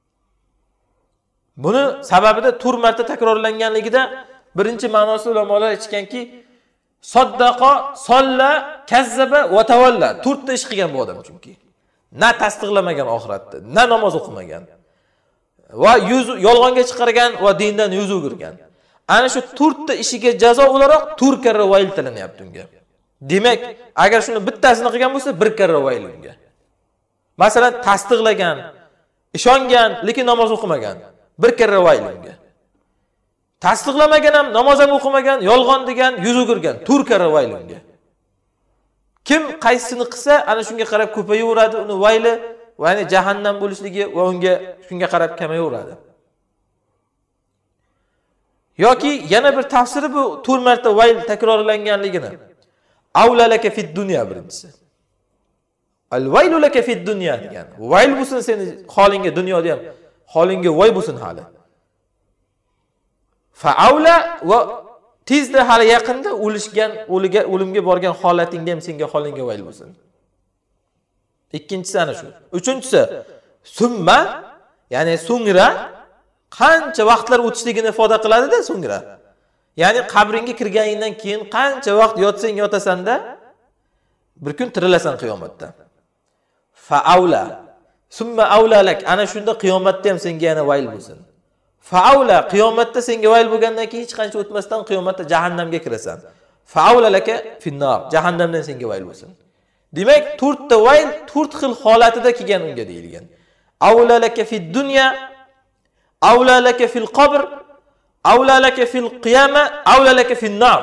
Buni sababida tur marta takrorlanganligida birinchi ma'nosi ulamolar aytganki, saddaqa, solla, kazzaba va tavalla. to'rtta ish qilgan bu odam chunki. Na tasdiqlamagan oxiratda, na namoz o'qimagan va yuz yolg'onga chiqargan va dindan yuz o'girgan. ana shu to'rtta ishiga jazo o'laroq to'rt karra vayl tilanyapti unga. Demak, agar shuni bittasini qilgan bo'lsa, bir karra vayl unga. Masalan, tasdiqlagan, ishongan, lekin namoz o'qimagan, bir karra vayl unga. Tasdiqlamagan ham, namoz ham o'qimagan, yolg'on degan, yuz o'girgan, to'rt karra vayl unga. Kim qaysini qilsa, ana shunga qarab ko'payaveradi uni vayli, ya'ni jahannam bo'lishligi va unga shunga qarab kamayaveradi. Yoki yana bir tafsiri bu to'rt marta vayl takrorlanganligini. Avlalaka fid dunya birinchisi. Al vaylu laka fid dunya degan. Vayl bo'lsin seni holingga dunyoda ham, holingga voy bo'lsin hali. Fa avla va tezda hali yaqinda o'lishgan, o'liga o'limga borgan holatingda ham senga holingga vayl bo'lsin. Ikkinchisi ana shu. Uchinchisi summa, ya'ni so'ngra qancha vaqtlar o'tishligini ifoda qiladi-da so'ngra. Ya'ni qabringga kirganingdan keyin qancha vaqt yotsang yotasanda bir kun tirilasan qiyomatda. Fa aula summa aulalak, ana shunda qiyomatda ham senga yana vayl bo'lsin. Fa aula, qiyomatda senga vayl bo'lgandan keyin hech qancha o'tmasdan qiyomatda jahannamga kirasan. Fa aulalaka finnar, jahannamdan senga vayl bo'lsin. Demak, to'rtta vayl to'rt xil holatida kelgan unga deyilgan. Aulalaka fid dunya, aulalaka fil qabr, aulalaka fil qiyama, aulalaka fin nar.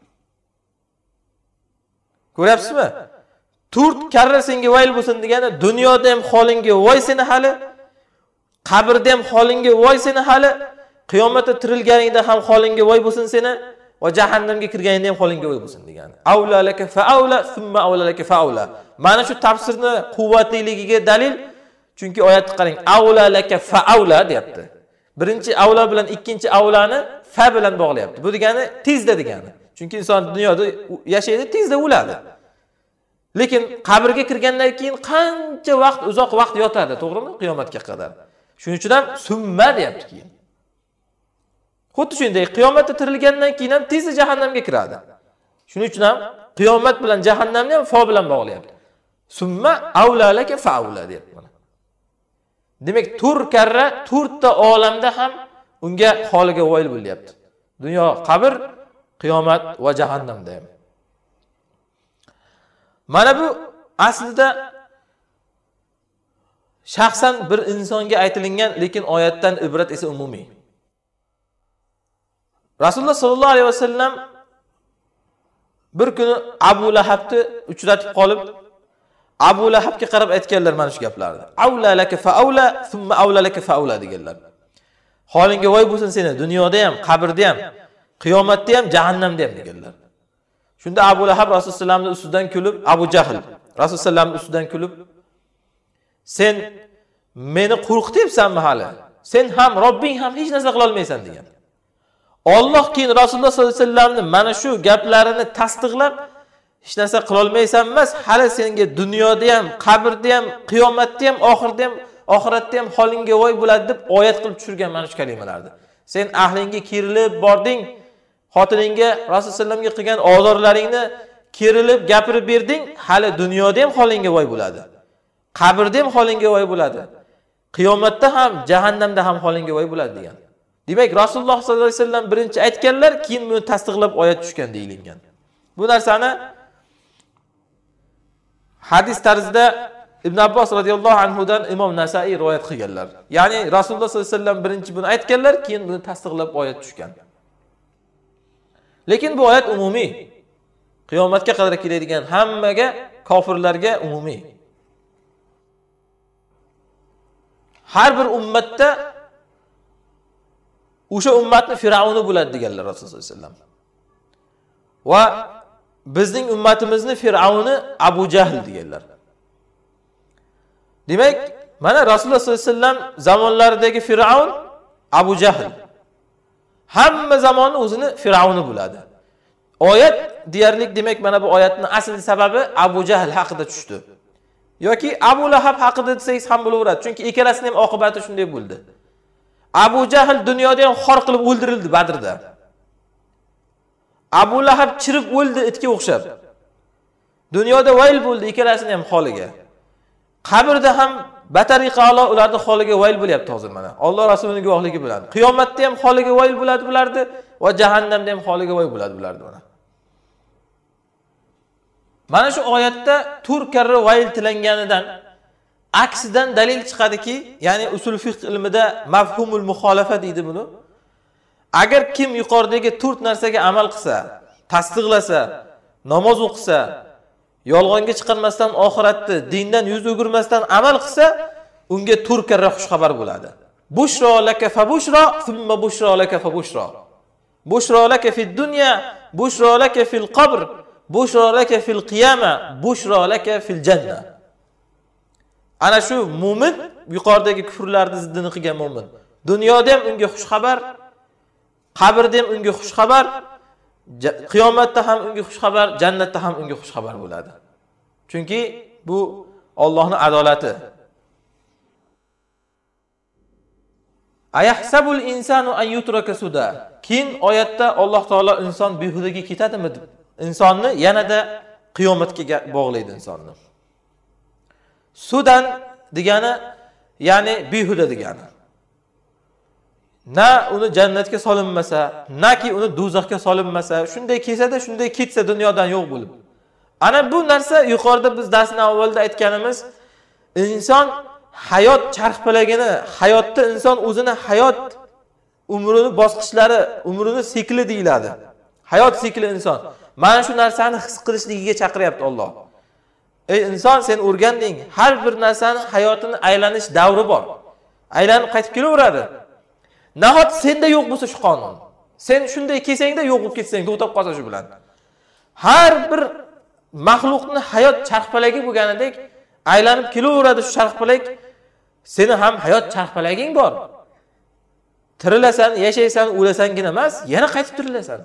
Ko'ryapsizmi? to'rt karra senga vayl bo'lsin degani, dunyoda ham holingga voy seni hali, qabrda ham holingga voy seni hali, qiyomatda tirilganingda ham holingga voy bo'lsin seni va jahannamga kirganingda ham holingga voy bo'lsin degani. Aulalaka fa aula, thumma aulalaka fa aula. Mana shu tafsirni quvvatliligiga dalil, chunki oyatni qarang, aulalaka fa aula deyapti. Birinchi avla bilan ikkinchi avlani fa bilan bog'layapti. Bu degani tezda degani. Chunki inson dunyoda yashaydi, tezda o'ladi. Lekin qabrga kirgandan keyin qancha vaqt, uzoq vaqt yotadi, to'g'rimi? Qiyomatga qadar. Shuning uchun ham summa deyapti keyin. Xuddi shunday qiyomatda tirilgandan keyin ham tezda jahannamga kiradi. Shuning uchun ham qiyomat bilan jahannamni ham fa bilan bog'layapti. Summa aulalaka fa aula deyapti mana. Demak, to'rt karra to'rtta olamda ham unga holiga voyl bo'lyapti. Dunyo, qabr, qiyomat va jahannamda ham. Mana bu aslida shaxsan bir insonga aytilingan, lekin oyatdan ibrat esa umumiy. Rasululloh sollallohu alayhi vasallam bir kuni Abu Lahabni uchratib qolib, Abu Lahabga qarab aytganlar mana shu gaplarni. Aula laka fa aula, thumma aula laka fa aula deganlar. Holingga voy bo'lsin seni, dunyoda ham, qabrda ham, qiyomatda ham, jahannamda ham deganlar. Shunda Abu Lahab Rasululloh sallamning ustidan kulib, Abu Jahl Rasululloh sallamning ustidan kulib, sen meni qo'rqityapsanmi hali? Sen ham, Robbing ham hech narsa qila olmaysan degan. Alloh keyin Rasululloh sollallohu alayhi vasallamning mana shu gaplarini tasdiqlab, hech narsa qila olmaysan emas, hali senga dunyoda ham, qabrda ham, qiyomatda ham, oxirda ham, oxiratda ham holingga voy bo'ladi deb oyat qilib tushirgan mana shu kalimalarni. Sen ahlingga kerilib bording, xotiningga Rasululloh sallamga qilgan ozorlaringni kerilib gapirib berding, hali dunyoda ham holingga voy bo'ladi. Qabrda ham holingga voy bo'ladi. Qiyomatda ham, jahannamda ham holingga voy bo'ladi degan. Demak, Rasululloh sollallohu alayhi vasallam birinchi aytganlar, keyin buni tasdiqlab oyat tushgan deyilgan. Bu narsani hadis tarzida Ibn Abbos radhiyallohu anhu dan Imom Nasa'iy rivoyat qilganlar. Ya'ni Rasululloh sollallohu alayhi vasallam birinchi buni aytganlar, keyin buni tasdiqlab oyat tushgan. Lekin bu oyat umumiy. Qiyomatga qadar keladigan hammaga, kofirlarga umumiy. Har bir ummatda o'sha ummatni Firavuni bo'ladi deganlar Rasululloh sollallohu alayhi vasallam. Va bizning ummatimizni Firavuni Abu Jahl deganlar. Demak, mana Rasululloh sollallohu alayhi vasallam zamonlaridagi Firavun Abu Jahl. Hamma zamonni o'zini Firavuni bo'ladi. Oyat deyarli demak mana bu oyatning asl sababi Abu Jahl haqida tushdi. Yoki Abu Lahab haqida desangiz ham bo'laveradi. Chunki ikkalasining ham oqibati shunday bo'ldi. Abu Jahl dunyoda ham xor qilib o'ldirildi Badrda. Abu Lahab chirib o'ldi itga o'xshab. Dunyoda vayl bo'ldi ikkalasining ham holiga. Qabrda ham batariqa a'lo ularning holiga vayl bo'lyapti hozir mana. Alloh rasulining guvohligi bilan. Qiyomatda ham holiga vayl bo'ladi bularni va jahannamda ham holiga voy bo'ladi bularni mana. Mana shu oyatda tur karra vayl tilanganidan aksidan dalil chiqadiki, ya'ni usul fiqh ilmida mafhumul muxolafa deydi buni. Agar kim yuqoridagi to'rt narsaga amal qilsa, tasdiqlasa, namoz o'qisa, yolg'onga chiqarmasdan oxiratni, dindan yuz o'girmasdan amal qilsa, unga to'rt karra xushxabar bo'ladi. Bushro laka fa bushro, thumma bushro laka fa bushro. Bushro laka fid dunya, bushro laka fil qabr, bushro laka fil qiyama, bushro laka fil janna. Ana shu mu'min yuqoridagi kufrlarni ziddini qilgan mu'min. Dunyoda ham unga xushxabar, qabrda ham unga xushxabar, qiyomatda ham unga xushxabar, jannatda ham unga xushxabar bo'ladi. Chunki bu Allohning adolati. Ayahsabul insanu an yutraka suda. Keyin oyatda Alloh taolo inson behudaga ketadimi deb insonni yanada qiyomatga bog'laydi insonni. Sudan degani ya'ni behuda degani. Na uni jannatga solinmasa, naki uni do'zaxga solinmasa, shunday kesada, shunday ketsa dunyodan yo'q bo'lib. Ana bu narsa yuqorida biz darsning avvalida aytganimiz, inson hayot charxpalagini, hayotda inson o'zini hayot umrini bosqichlari, umrini sikli deyiladi. Hayot sikli inson. Mana shu narsani his qilishligiga chaqiryapti Alloh. Ey inson, sen o'rganding, har bir narsani hayotini aylanish davri bor. Aylanib qaytib kelaveradi. Nahot senda yo'q bo'lsa shu qonun. Sen shunday kelsangda yo'q bo'lib ketsang, to'xtab qolsa shu bilan. Har bir maxluqning hayot charxpalagi bo'lganidek aylanib kelaveradi shu charxpalak. Seni ham hayot charxpalaging bor. Tirilasan, yashaysan, o'lasangina emas, yana qaytib tirilasan.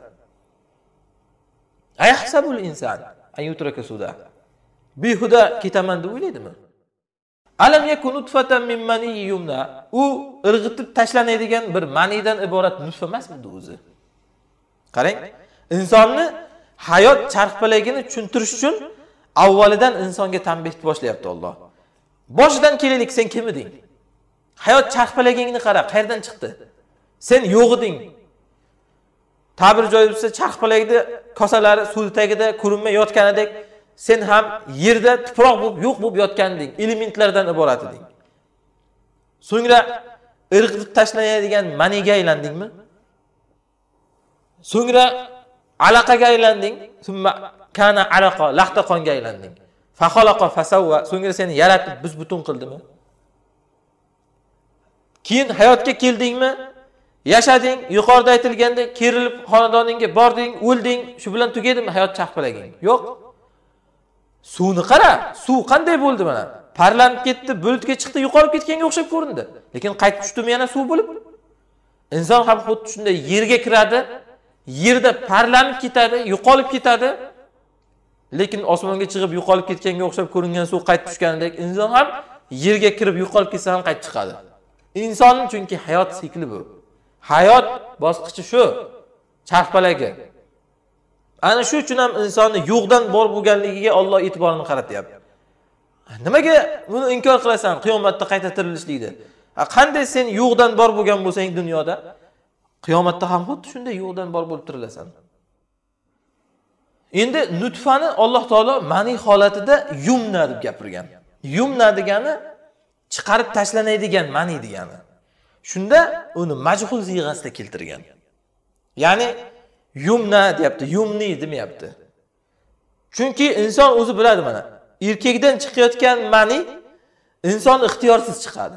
Ayahsabul insan an yutraka suda. Behuda ketaman deb o'ylaydimi? Alam yakun nutfatan min mani yumna. U irg'itib tashlanadigan bir manidan iborat nutfa emasmidi o'zi? Qarang, insonni hayot charxpalagini tushuntirish uchun avvalidan insonga tanbeh boshlayapti Alloh. Boshidan kelaylik, sen kim eding? Hayot charxpalagingni qara, qayerdan chiqdi? Sen yo'q eding. Ta'bir joyida charxpalagida kosalari suv tagida ko'rinmay yotganidek, sen ham yerda tuproq bo'lib, yo'q bo'lib yotganding, elementlardan iborat eding. So'ngra irg'itib tashlanadigan maniga aylandingmi? So'ngra alaqaga aylanding, summa kana alaqa, lahta qonga aylanding. Fa xalaqa fasawwa, so'ngra seni yaratib biz butun qildimi? Keyin hayotga keldingmi? Yashading, yuqorida aytilgandek, kerilib xonadoningga bording, o'lding, shu bilan tugadimi hayot charxpalaging? Yo'q. Suvni qara, suv qanday bo'ldi mana? Parlanib ketdi, bulutga chiqdi, yuqorib ketganga o'xshab ko'rindi. Lekin qaytib tushdimi yana suv bo'lib? Inson ham xuddi shunday yerga kiradi, yerda parlanib ketadi, yo'qolib ketadi. Lekin osmonga chiqib yo'qolib ketganga o'xshab ko'ringan suv qaytib tushganidek, inson ham yerga kirib yo'qolib ketsa ham qaytib chiqadi. Insonning chunki hayot sikli bu. Hayot bosqichi shu, charxpalagi. Ana shu uchun ham insonni yo'qdan bor bo'lganligiga Alloh e'tiborini qaratyapti. Nimaga buni inkor qilasan qiyomatda qayta tirilishlikni? Qanday sen yo'qdan bor bo'lgan bo'lsang dunyoda, qiyomatda ham xuddi shunday yo'qdan bor bo'lib tirilasan. Endi nutfani Alloh taolo mani holatida yumna deb gapirgan. Yumna degani chiqarib tashlanadigan mani degani. Shunda uni majhul siyg'asida keltirgan. Ya'ni yumna deyapti, yumni demayapti. Chunki inson o'zi biladi mana. Erkakdan chiqayotgan mani inson ixtiyorsiz chiqadi.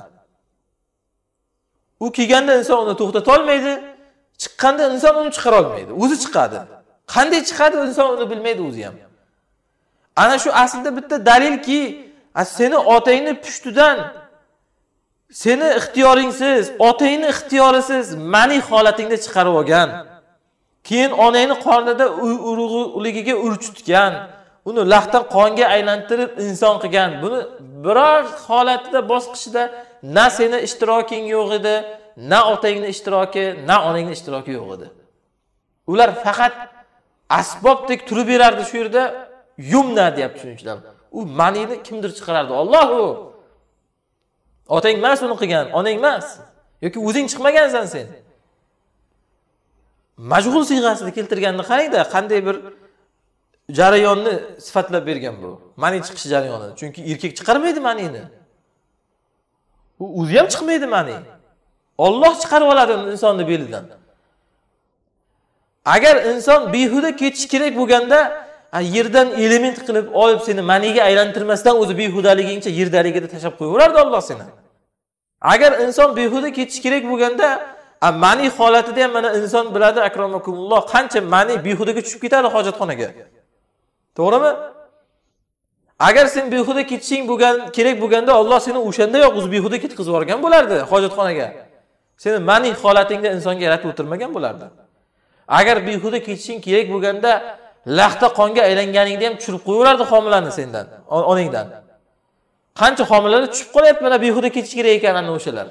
U kelganda inson uni to'xtata olmaydi, chiqqanda inson uni chiqara olmaydi, o'zi chiqadi. Qanday chiqadi inson uni bilmaydi o'zi ham. Ana shu aslida bitta dalilki, seni otangni pushtidan seni ixtiyoringsiz, otangni ixtiyorisiz mani holatingda chiqarib olgan. Keyin onangni qornida urug'ligiga urchitgan, uni lahdan qonga aylantirib inson qilgan. Buni biror holatida bosqichida na seni ishtiroking yo'q edi, na otangni ishtiroki, na onangni ishtiroki yo'q edi. Ular faqat asbobdek turib berardi shu yerda, yumna deyapti shuning uchun. U manini kimdir chiqarardi? Alloh u. Otang emas uni qilgan, onang emas. Yoki o'zing chiqmagansan sen. majhul siyg'asida keltirganini qarangda, qanday bir jarayonni sifatlab bergan bu. Mani chiqish jarayoni. Chunki erkak chiqarmaydi manini. U o'zi ham chiqmaydi mani. Alloh chiqarib oladi insonni belidan. Agar inson behuda ketish kerak bo'lganda, yerdan element qilib olib seni maniga aylantirmasdan o'zi behudaligingcha yerdaligida tashab qo'yaverardi Alloh seni. Agar inson behuda ketish kerak bo'lganda, mani holatida ham mana inson biladi, akramakumulloh, qancha mani behudaga tushib ketadi hojatxonaga. To'g'rimi? Agar sen behuda ketishing bo'lgan kerak bo'lganda, Alloh seni o'shandayoq o'zi behuda ketkizib yuborgan bo'lardi hojatxonaga. Seni mani holatingda insonga yaratib o'tirmagan bo'lardi. Agar behuda ketishing kerak bo'lganda, laxta qonga aylanganingda ham tushirib qo'yaverardi homilani sendan, onangdan. Qancha homilalar tushib qolyapti, mana behuda ketish kerak ekan ana o'shalar.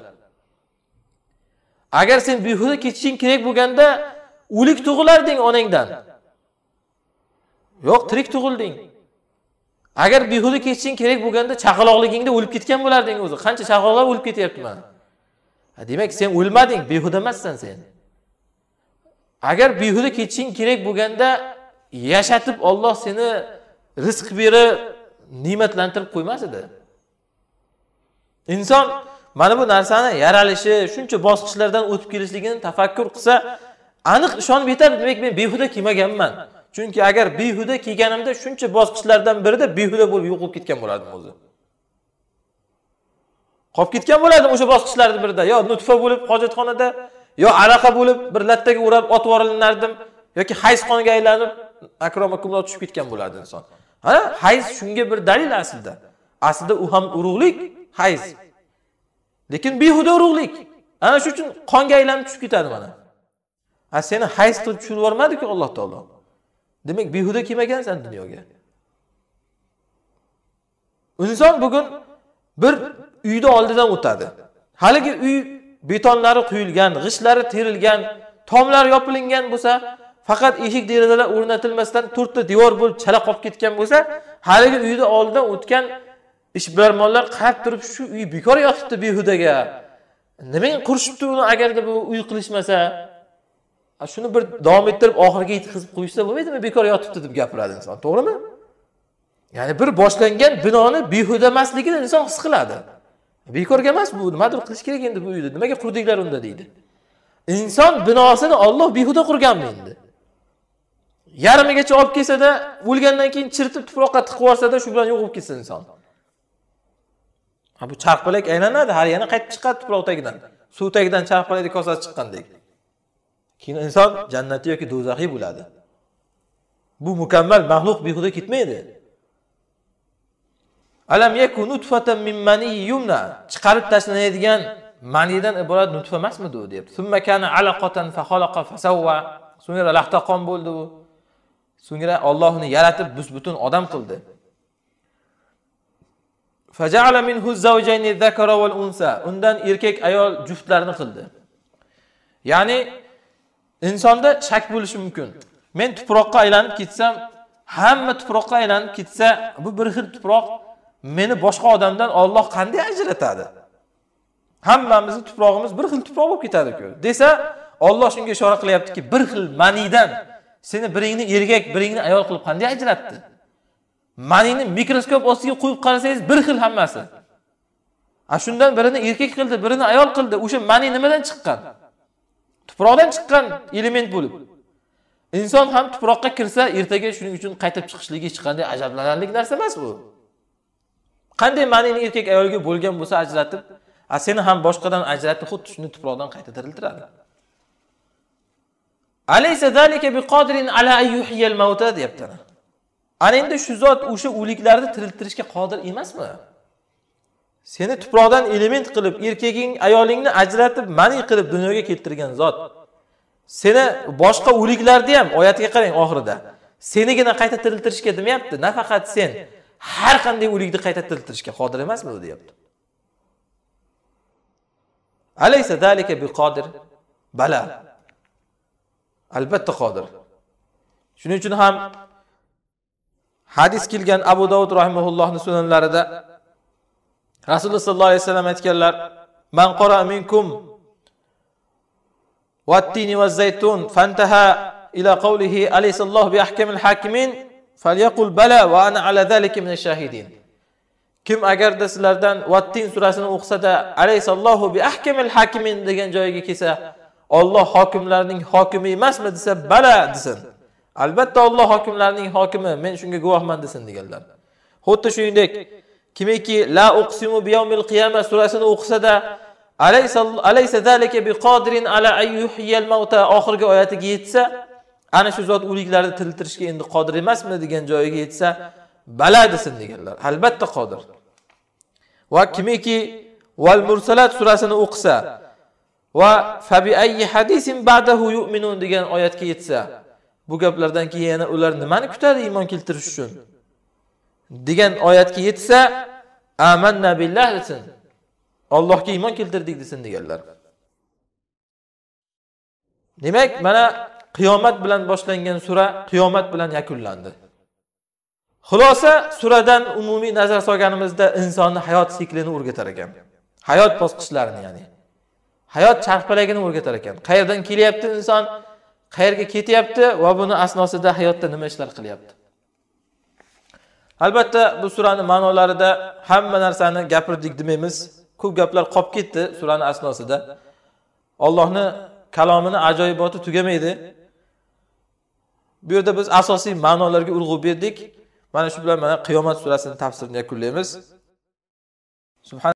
Agar sen behuda ketishing kerak bo'lganda, o'lik tug'ilarding onangdan. Yo'q, tirik tug'ilding. Agar behuda ketishing kerak bo'lganda, chaqaloqligingda o'lib ketgan bo'larding o'zi. Qancha chaqaloqlar o'lib ketyapti mana. Demak, sen o'lmading, behuda emassan sen. Agar behuda ketishing kerak bo'lganda, yashatib Alloh seni rizq berib, ne'matlantirib qo'ymas edi. Inson mana bu narsani yaralishi, shuncha bosqichlardan o'tib kelishligini tafakkur qilsa, aniq ishonib yetadi, demak men behuda kelmaganman. Chunki agar behuda kelganimda shuncha bosqichlardan birida behuda bo'lib yo'qolib ketgan bo'lardim o'zi. Qolib ketgan bo'lardim o'sha bosqichlarning birida, yo nutfa bo'lib hojatxonada, yo alaqa bo'lib bir lattaga o'rab otib yuborilnardim, yoki hayz qoniga aylanib akramakumulloh tushib ketgan bo'lardi inson. Ha, hayz shunga bir dalil aslida. Aslida u ham urug'lik, hayz. Lekin behuda urug'lik. Ana shu uchun qonga aylanib tushib ketadi mana. Ha, seni hayz qilib tushirib yubormadi-ku Alloh taolo. Demak, behuda kelmagansan dunyoga. Inson bugun bir uyda oldidan o'tadi. Haligi uy betonlari quyilgan, g'ishlari terilgan, tomlari yopilingan bo'lsa, faqat eshik derazalar o'rnatilmasdan to'rtta devor bo'lib chala qolib ketgan bo'lsa, haligi uyda oldidan o'tgan ishbilarmonlar qarab turib, shu uy bekor yotibdi behudaga. Nimaga qurishibdi uni agarda bu uy qilishmasa? Shuni bir davom ettirib oxiriga yetkazib qo'yishsa bo'lmaydimi? Bekor yotibdi deb gapiradi inson, to'g'rimi? Ya'ni bir boshlangan binoni behuda emasligini inson his qiladi. Bekorga emas bu, nimadir qilish kerak endi bu uyda. Nimaga qurdinglar unda deydi. Inson binosini Alloh behuda qurganmi endi? Yarimigacha olib kelsa-da, o'lgandan keyin chiritib tuproqqa tiqib yuborsa-da, shu bilan yo'q bo'lib ketsin inson. Ha, bu charxpalak aylanadi, har yana qaytib chiqadi tuproq tagidan. Suv tagidan charxpalakning kosasi chiqqandek. Keyin inson jannati yoki do'zaxiy bo'ladi. Bu mukammal mahluq behuda ketmaydi. Alam yakun nutfatan min mani yumna, chiqarib tashlanadigan manidan iborat nutfa emasmidi u deyapti. Summa kana alaqatan fa xalaqa fa sawwa. So'ngra lahtaqon bo'ldi u. So'ngra Alloh uni yaratib bus-butun odam qildi. Faja'ala minhu zawjayni dhakara wal unsa. Undan erkak ayol juftlarini qildi. Ya'ni insonda shak bo'lishi mumkin. Men tuproqqa aylanib ketsam, hamma tuproqqa aylanib ketsa, bu bir xil tuproq meni boshqa odamdan Alloh qanday ajratadi? Hammamizning tuprog'imiz bir xil tuproq bo'lib ketadi-ku. Desa, Alloh shunga ishora qilyaptiki, bir xil manidan seni biringni erkak, biringni ayol qilib qanday ajratdi? Manini mikroskop ostiga qo'yib qarasangiz bir xil hammasi. A shundan birini erkak qildi, birini ayol qildi. O'sha mani nimadan chiqqan? Tuproqdan chiqqan element bo'lib. Inson ham tuproqqa kirsa, ertaga shuning uchun qaytib chiqishligi hech qanday ajablanarli narsa emas bu. Qanday manini erkak ayolga bo'lgan bo'lsa ajratib, a seni ham boshqadan ajratib, xuddi shuni tuproqdan qayta tiriltiradi. Alaysa zalika biqodirin ala an yuhyiyal mauta deyapti. Ana endi shu zot o'sha o'liklarni tiriltirishga qodir emasmi? Seni tuproqdan element qilib, erkaging, ayolingni ajratib, mani qilib dunyoga keltirgan zot. Seni boshqa o'liklarni ham oyatiga qarang oxirida. Senigina qayta tiriltirishga demayapti, nafaqat sen, har qanday o'likni qayta tiriltirishga qodir emasmi u deyapti. Alaysa zalika biqodir? Bala. Albatta qodir. Shuning uchun ham hadis kelgan Abu Davud rahimahullohning sunanlarida Rasululloh sollallohu alayhi vasallam aytganlar: "Man qara minkum vat-tini vaz-zaytun fantaha ila qawlihi alaysallahu bi ahkamil hakimin falyaqul bala va ana ala zalika minash shahidin. Kim agarda sizlardan Vat-Tin surasini o'qisa-da alaysallahu bi ahkamil hakimin degan joyiga kelsa, Alloh hokimlarning hokimi emasmi desa, bala desin. Albatta Alloh hokimlarning hokimi, men shunga guvohman desin deganlar. Xuddi shuningdek, kimiki la uqsimu bi yawmil qiyamah surasini o'qisa-da alaysa zalika biqodirin ala ay yuhyiyal mauta oxirgi oyatiga yetsa, ana shu zot o'liklarni tiriltirishga endi qodir emasmi degan joyiga yetsa, bala desin deganlar. Albatta qodir. Va kimiki val mursalat surasini o'qisa va fa bi ayyi hadisin ba'dahu yu'minun degan oyatga yetsa, bu gaplardan keyin yana ular nimani kutadi iymon keltirish uchun degan oyatga yetsa, amanna billah desin. Allohga iymon keltirdik desin deganlar. Demak, mana qiyomat bilan boshlangan sura qiyomat bilan yakunlandi. Xulosa, suradan umumiy nazar solganimizda insonni hayot siklini o'rgatar ekan. Hayot bosqichlarini, ya'ni hayot charxpalagini o'rgatar ekan. Qayerdan kelyapti inson, qayerga ketyapti va buni asnosida hayotda nima ishlar qilyapti. Albatta, bu suraning ma'nolarida hamma narsani gapirdik demaymiz. Ko'p gaplar qolib ketdi suraning asnosida. Allohning kalomini ajoyiboti tugamaydi. Bu yerda biz asosiy ma'nolarga urg'u berdik. Mana shu bilan mana qiyomat surasining tafsirini yakunlaymiz.